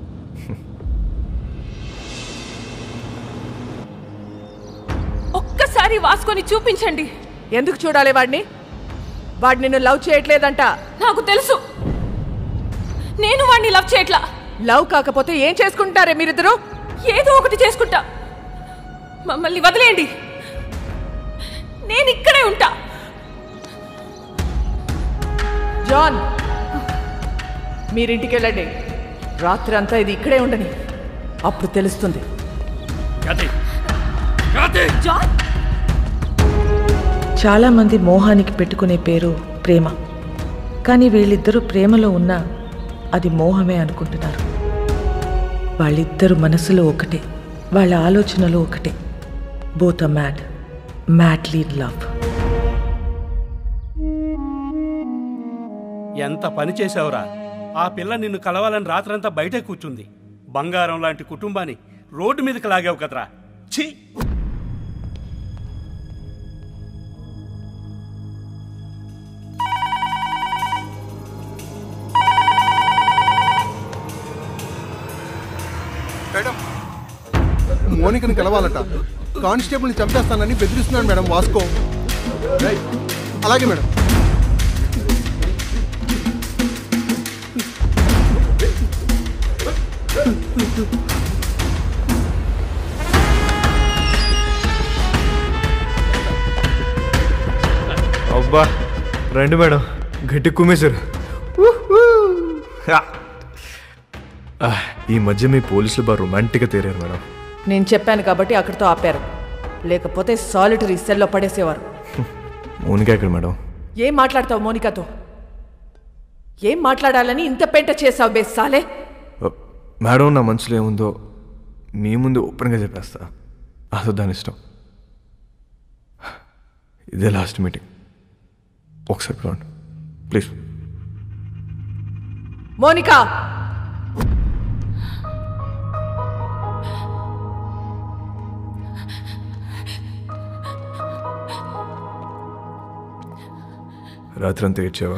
ఒక్కసారి వాసుకొని చూపించండి. ఎందుకు చూడాలి వాడిని? వాడు నిన్ను లవ్ చేయట్లేదంట. నాకు తెలుసు, నేను వాడిని లవ్ చేయట్లా. లవ్ కాకపోతే ఏం చేసుకుంటారే మీరిద్దరు? ఏదో ఒకటి చేసుకుంటా. మమ్మల్ని వదిలేయండి, నేను ఇక్కడే ఉంటా. జాన్, మీరింటికి వెళ్ళండి. రాత్రి అంతా ఇది ఇక్కడే ఉండని, అప్పుడు తెలుస్తుంది. చాలా మంది మోహానికి పెట్టుకునే పేరు ప్రేమ, కానీ వీళ్ళిద్దరూ ప్రేమలో ఉన్నా అది మోహమే అనుకుంటున్నారు. వాళ్ళిద్దరు మనసులో ఒకటే, వాళ్ళ ఆలోచనలో ఒకటే. Both are mad, madly in love. ఎంత పని చేసావురా! ఆ పిల్ల నిన్ను కలవాలని రాత్రంతా బయటే కూర్చుంది. బంగారం లాంటి కుటుంబాన్ని రోడ్డు మీదకి లాగావు కదరా. ఛీ! మేడం, మోనికని కలవాలట. కానిస్టేబుల్ని చంపేస్తానని బెదిరిస్తున్నాడు మేడం వాస్కో. అలాగే మేడం. అబ్బా రండి మేడం, గట్టి కుమ్మేశారు. ఈ మధ్య మీ పోలీసులు బాగా రొమాంటిక్గా తేరారు మేడం. నేను చెప్పాను కాబట్టి అక్కడితో ఆపారు, లేకపోతే సాలిటరీ సెల్లో పడేసేవారు. మోనికా ఎక్కడ మేడం? ఏం మాట్లాడతావు మోనికాతో? ఏం మాట్లాడాలని ఇంత పెంట చేసావు బేసాలే? మేడం నా మనసులో ఏముందో మీ ముందు ఓపెన్గా చెప్పేస్తా, అదో దాని ఇష్టం. ఇదే లాస్ట్ మీటింగ్, ఒకసారి పిలవండి ప్లీజ్. మోనికా, రాత్రంతా ఏడ్చావా?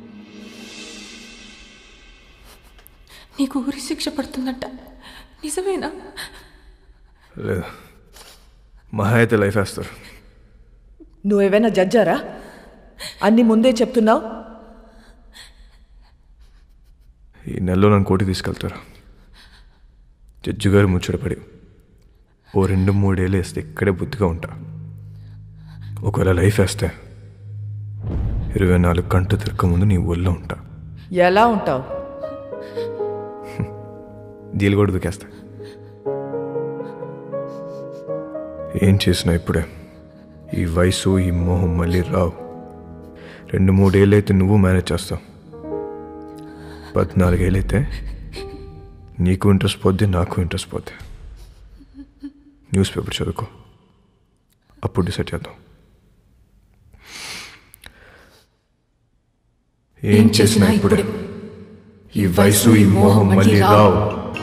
నీకు ఊరి శిక్ష పడుతుందంట, నిజమేనా? లేదు, మహా అయితే లైఫ్ వేస్తారు. నువ్వేమైనా జడ్జారా? అన్ని ముందే చెప్తున్నావు. ఈ నెలలో నన్ను కోటి తీసుకెళ్తారు. జడ్జి గారు ముచ్చటపడి ఓ రెండు మూడేళ్ళు వేస్తే ఇక్కడే బుద్ధిగా ఉంటా. ఒకవేళ లైఫ్ వేస్తే ఇరవై నాలుగు గంటలు తిరగక ముందు నీ ఒళ్ళో ఉంటా. ఎలా ఉంటావు? దీలు కూడా దుకేస్తా. ఏం చేసినా ఇప్పుడే ఈ వయసు ఈ మోహం మళ్ళీ రావు. రెండు మూడేళ్ళైతే నువ్వు మేనేజ్ చేస్తావు, పద్నాలుగేళ్ళైతే నీకు ఇంట్రెస్ట్ పోద్ది, నాకు ఇంట్రెస్ట్ పోద్ది. న్యూస్ పేపర్ చదువుకో, అప్పుడు డిసైడ్ చేద్దాం. ఏం చేసినా ఇప్పుడే ఈ వయసు ఈ మోహం మళ్ళీ రావు.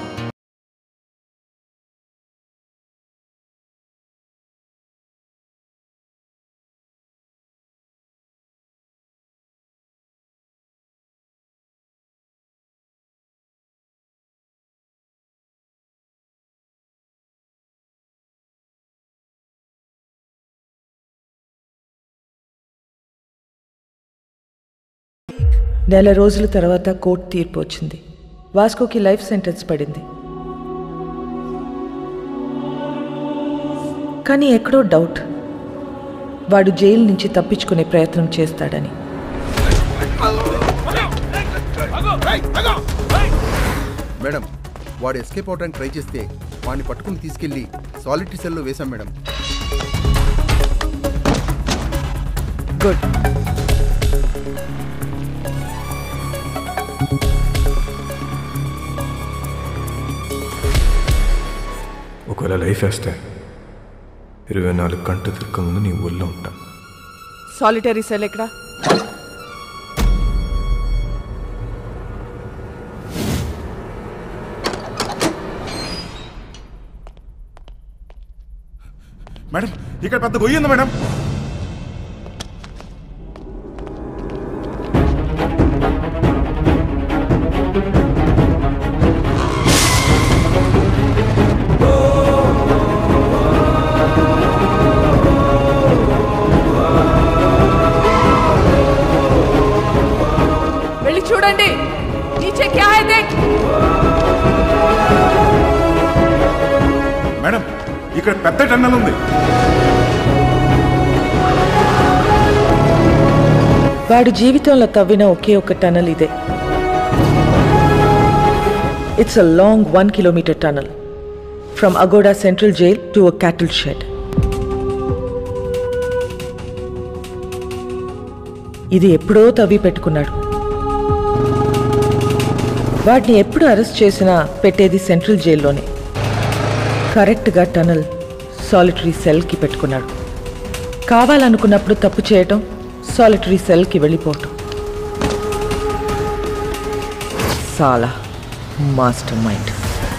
నెల రోజుల తర్వాత కోర్టు తీర్పు వచ్చింది. వాస్కోకి లైఫ్ సెంటెన్స్ పడింది. కానీ ఎక్కడో డౌట్, వాడు జైలు నుంచి తప్పించుకునే ప్రయత్నం చేస్తాడని. మేడం, వాడు ఎస్కేప్ అవడానికి ట్రై చేస్తే వాడిని పట్టుకుని తీసుకెళ్లి సాలిటరీ సెల్లో వేశాం మేడం. గుడ్. ఒకవేళ లైఫ్ వేస్తే ఇరవై నాలుగు గంటలు తిరగక ముందు నీ ఊళ్ళో ఉంటా. సాలిటరీ సెల్ ఎక్కడా? మేడం, ఇక్కడ పెద్ద గొయ్యి ఉంది మేడం. వెళ్ళి చూడండి, నీచే క్యా హై దేఖ్. మేడం, ఇక్కడ పెద్ద టన్నల్ ఉంది. వాడు జీవితంలో తవ్విన ఒకే ఒక టనల్ ఇదే. It's a long one kilometre tunnel from Aguada central jail to a cattle shed. ఇది ఎప్పుడో తవ్వి పెట్టుకున్నాడు. వాటిని ఎప్పుడు అరెస్ట్ చేసినా పెట్టేది సెంట్రల్ జైల్లోనే. కరెక్ట్గా టనల్ సాలిటరీ సెల్కి పెట్టుకున్నాడు. కావాలనుకున్నప్పుడు తప్పు చేయటం, సాలిటరీ సెల్కి వెళ్ళిపోవటం. సాలా మాస్టర్ మైండ్.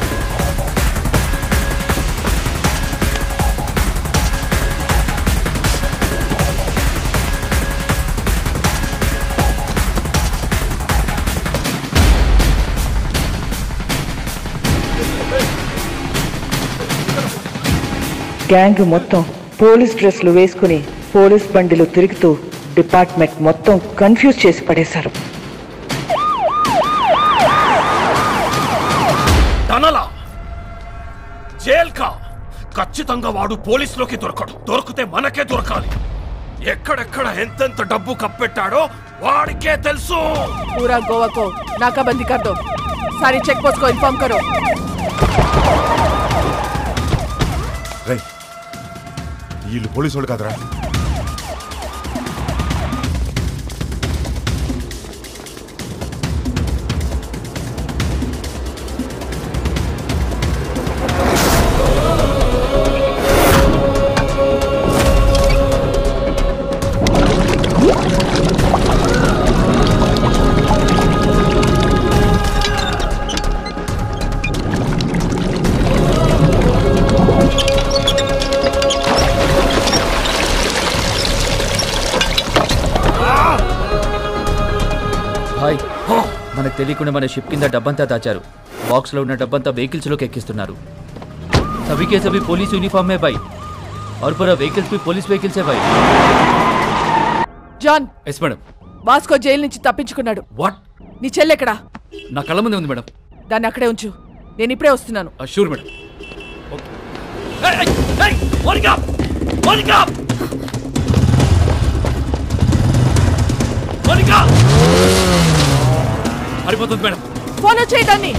గ్యాంగ్ మొత్తం పోలీస్ డ్రెస్లు వేసుకుని పోలీస్ బండిలో తిరుగుతూ డిపార్ట్మెంట్ మొత్తం కన్ఫ్యూజ్ చేసి పడేశారు. టనలా జైల్కా ఖచ్చితంగా వాడు పోలీసులోకి దొరకడు. దొరికితే మనకే దొరకాలి. ఎక్కడెక్కడ ఎంతెంత డబ్బు కప్పెట్టాడో వాడికే తెలుసు. पूरा गोवा को नाकाबंदी कर दो. सारी चेक पोस्ट को इन्फॉर्म करो. వీళ్ళు పోలీసు వాళ్ళు కాదరా. మనకు తెలియకుండా మన షిప్ కింద డబ్బంతా దాచారు. బాక్స్ లో ఉన్న డబ్బంతా వెహికల్స్ లోకి ఎక్కిస్తున్నారు. सभी के सभी पुलिस यूनिफॉर्म में भाई और पूरा व्हीकल्स भी पुलिस व्हीकल्स है भाई. John yes madam. వాస్కో జైలు నుంచి తప్పించుకున్నాడు. వాట్? నీ చెల్లి ఎక్కడా? నా కళ్ళ ముందే ఉంది మేడం. దాన్ని అక్కడే ఉంచు, నేను ఇప్పుడే వస్తున్నాను. Sure madam. Monica Monica Monica పడిపోతుంది మేడం. ఫాలో చేయడాన్ని.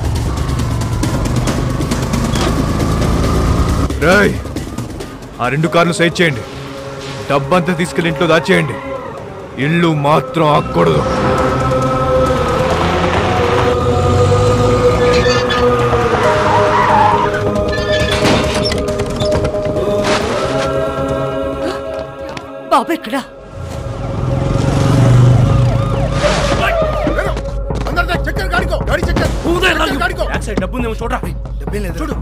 రాయ్ ఆ రెండు కార్లు సైడ్ చేయండి. డబ్బంతా తీసుకెళ్ళి ఇంట్లో దాచేయండి. ఇల్లు మాత్రం ఆకూడదు. బాబు ఎక్కడా? డబ్బు ఉందేమో చూడరా. చూడు.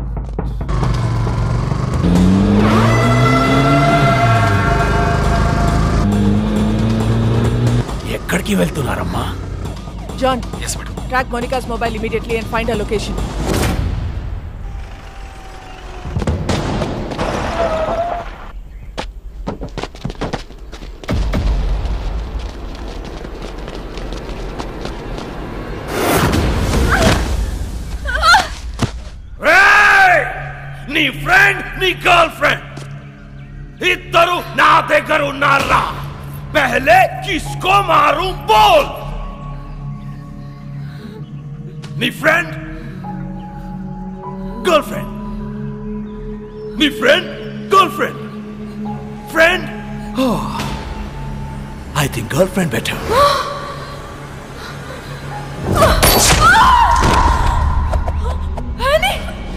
ఎక్కడికి వెళ్తున్నారమ్మా? John, track Monica's mobile immediately and find her location. నీ ఫ్రెండ్ నీ గర్ల్ ఫ్రెండ్ ఇద్దరు నా దగ్గర ఉన్నారా? पहले किसको मारूं बोल. नी फ्रेंड गर्लफ्रेंड, नी friend girlfriend, friend. Oh, I think girlfriend better. Annie!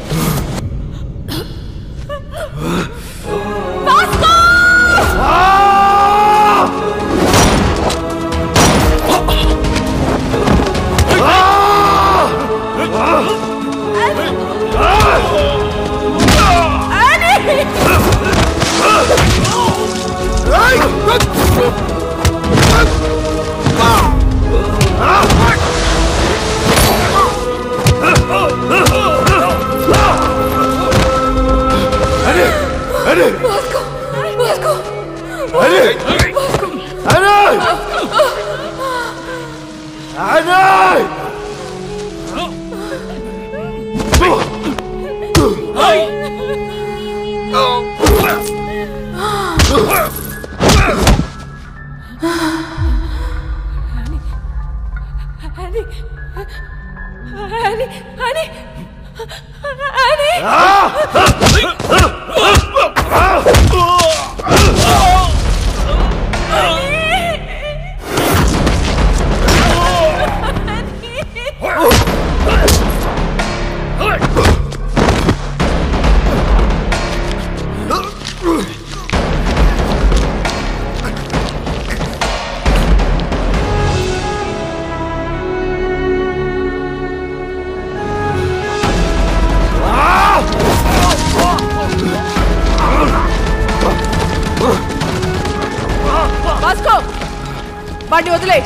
వాడిని వదిలే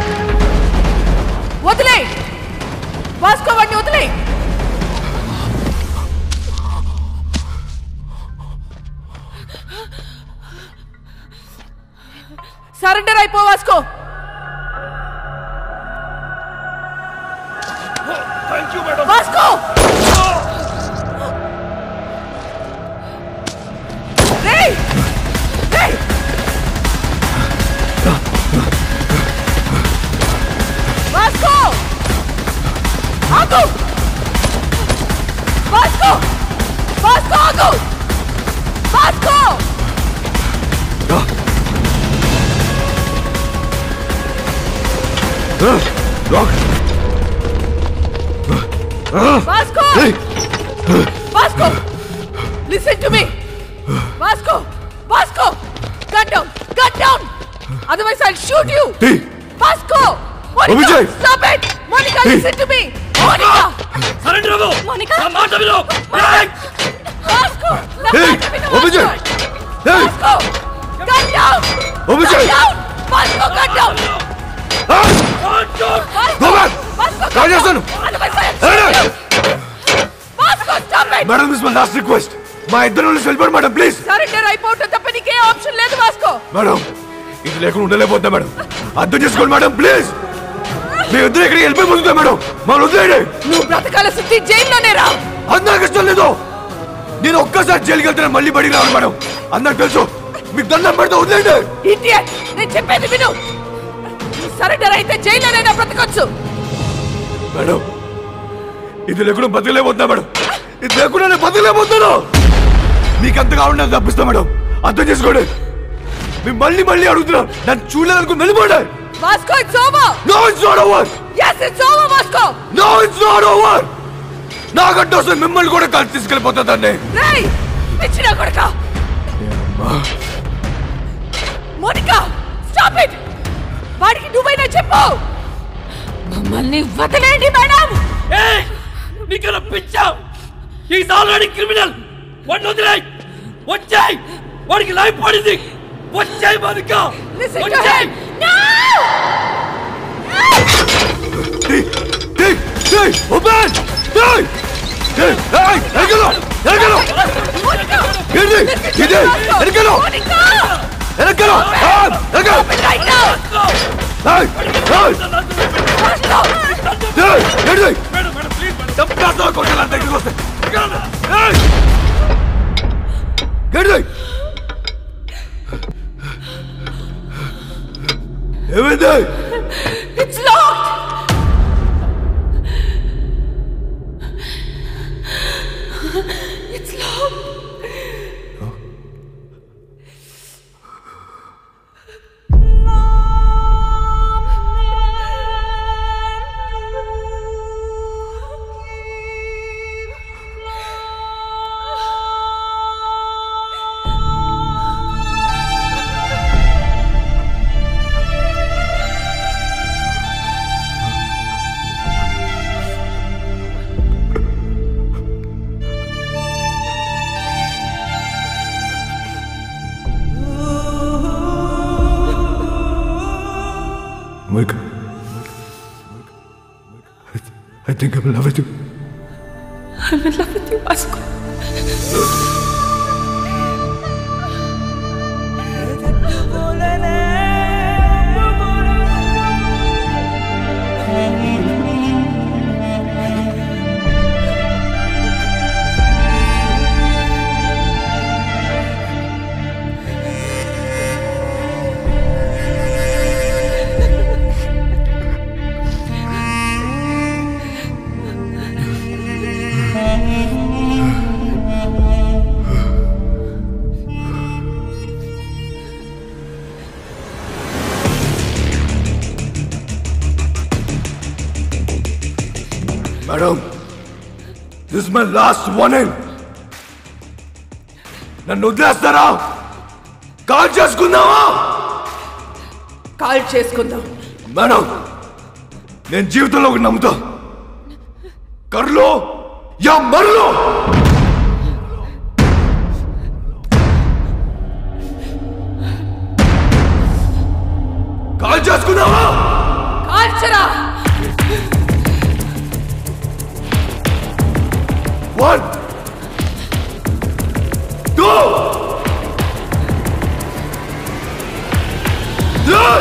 వదిలే వాస్కో వాడిని వదిలే. సరెండర్ అయిపో Vasco. Thank you madam. Vasco రేయ్ రేయ్ Vasco! Vasco! Listen to me! Vasco! Vasco! Cut down! Cut down! Otherwise I'll shoot you! Vasco! Monica! Stop it! Monica, listen to me! Monica! Surrender అవ్వు! Monica! నా మాట విను! Vasco! నా మాట విను! Vasco! Cut down! Cut down! Vasco, cut down! Vasco! Vasco, cut down! Otherwise I'll shoot you! Vasco, stop it! Madam, this is my last request. మా ఇద్దరు వెళ్ళిపోండి మేడం ప్లీజ్. సరెండర్ అయిపోవటం తప్ప నీకే ఆప్షన్ లేదు వాస్కో. మేడం ఇది లేకుండా ఉండలేకపోతా madam. అర్థం చేసుకోండి మేడం ప్లీజ్. మీ ఇద్దరు ఎక్కడికి వెళ్ళిపోతుందా మేడం? మమ్మల్ని వదిలేయండి. నువ్వు బ్రతకాల సుత్తి జైల్లోనే రా. అది నాకు ఇష్టం లేదు. నేను ఒక్కసారి జైలుకి వెళ్తే మళ్ళీ బడికి రాను మేడం. అందరికి తెలుసు. మీకు దండం పెడితే వదిలేయండి. ఇడియట్, నేను చెప్పేది విను. సరెండర్ అయితే జైల్లోనైనా బ్రతకొచ్చు. మేడం ఇది లేకుండా బతకలేకపోతున్నా మేడం. ఇది లేకుండా నేను బతకలేకపోతున్నాను. మీకు అంతగా ఉండదు తప్పిస్తా మేడం. అర్థం చేసుకోండి. మేము మళ్ళీ మళ్ళీ అడుగుతున్నా. నన్ను చూడలేదనుకుని వెళ్ళిపోండి. Vasco, it's over. No it's not over. yes it's over Vasco. No it's not over. నాకంటే వస్తే మిమ్మల్ని కూడా కలిసి తీసుకెళ్ళిపోతుందండి. రేయ్ పిచ్చినా కొడకా. Monica stop it. వాడికి నువ్వైనా చెప్పు. మమ్మల్ని వదిలేండి మేడం. ఏయ్ నీకన్నా పిచ్చా. Is already criminal. వాడిని వదిలేయ్. వచ్చేయ్. వాడికి లైఫ్ పడింది. వచ్చేయ్ మోనికా. వచ్చేయ్. ఓపెన్. ఏయ్ ఏయ్ ఏయ్ ఎరగలో ఎరగలో. మోనికా ఇది ఇది ఎరగలో. మోనికా ఎరగలో. ఎరగలో. Right now. ఏయ్ ఏయ్ వాస్కో. ఏయ్ ఏయ్ మేడం మేడం ప్లీజ్ మేడం. చంపేస్తా కొట్టాలంటే దగ్గరికి వస్తే. ఏయ్ గెడ్డై. ఏమైంది? It's locked. It's locked. Monica, I think I'm in love with you. I'm in love with you, Vasco. Madam, this is my last warning. నన్ను వదిలేస్తారా? కాల్ చేసుకుందామా? కాల్ చేసుకుందాం. మేడం, నేను జీవితంలో ఒకటి నమ్ముతా. కర్లో యా మర్లో. కాల్ చేసుకుందామా? కాల్చరా. One, two, three.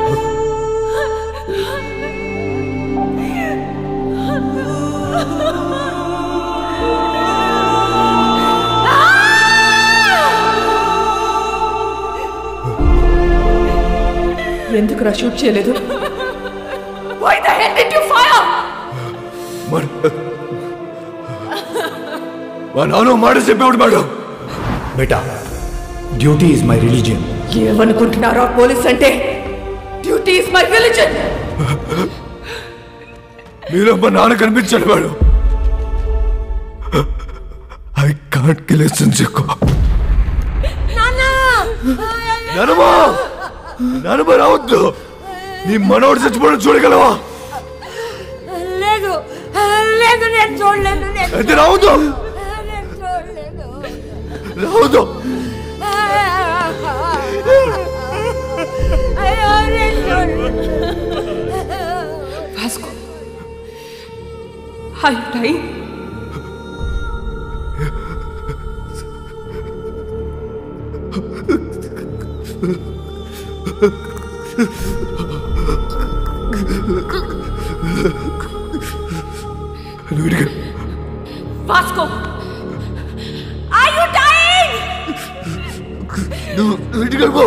Vasco! ఎందుకు రా షూట్ చేయలేదు? Why the hell did you fire? మా నాన్న మాట చెప్పేవాడు మేడం. బేటా, డ్యూటీ ఈజ్ మై రిలీజియన్. ఏమనుకుంటున్నారా పోలీస్ అంటే? Duty is my religion. మీరు మా నాన్న కనిపించాడు మేడం. ఐ కాంట్ కిల్ చెక్కు. నానమ్మా నానమ్మ రావద్దు. నీ మనోడు చచ్చిపోవడం చూడగలవా? లేదు లేదు నేను చూడలేను. అయితే రావద్దు రావద్దు. Vasco, are you dying? Vasco, are you dying? నువ్వు ఇంటికి వెళ్ళిపో.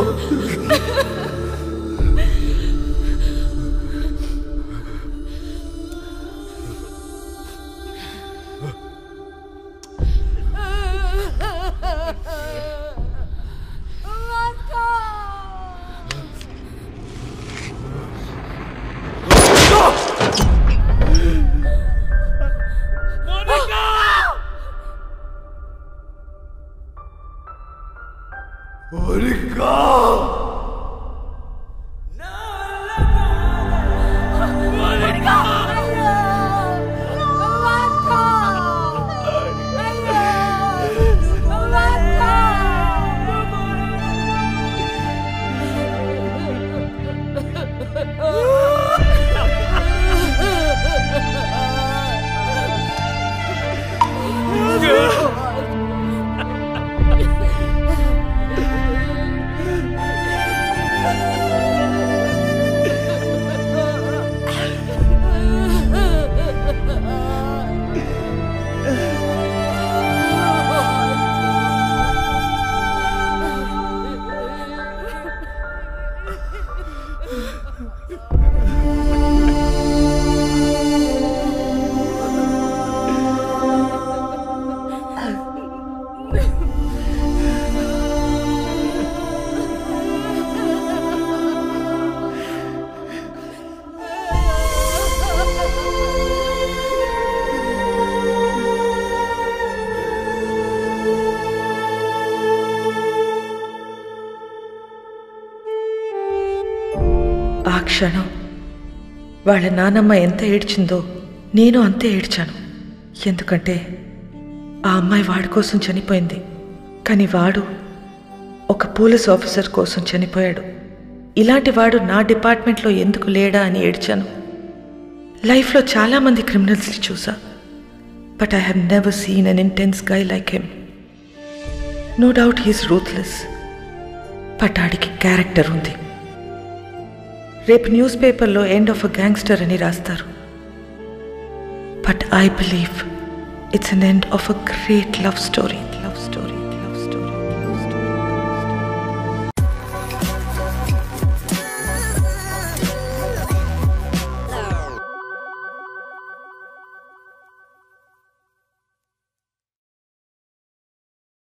ఆ క్షణం వాళ్ళ నానమ్మ ఎంత ఏడ్చిందో నేను అంతే ఏడ్చాను. ఎందుకంటే ఆ అమ్మాయి వాడి కోసం చనిపోయింది, కానీ వాడు ఒక పోలీస్ ఆఫీసర్ కోసం చనిపోయాడు. ఇలాంటి వాడు నా డిపార్ట్మెంట్లో ఎందుకు లేడా అని ఏడ్చాను. లైఫ్లో చాలామంది క్రిమినల్స్ని చూసా, but I have never seen an intense guy like him. No doubt he's ruthless, but ఆడికి క్యారెక్టర్ ఉంది. రేపు న్యూస్ పేపర్లో ఎండ్ ఆఫ్ అ గ్యాంగ్స్టర్ అని రాస్తారు, but I believe it's an end of a great love story. Love story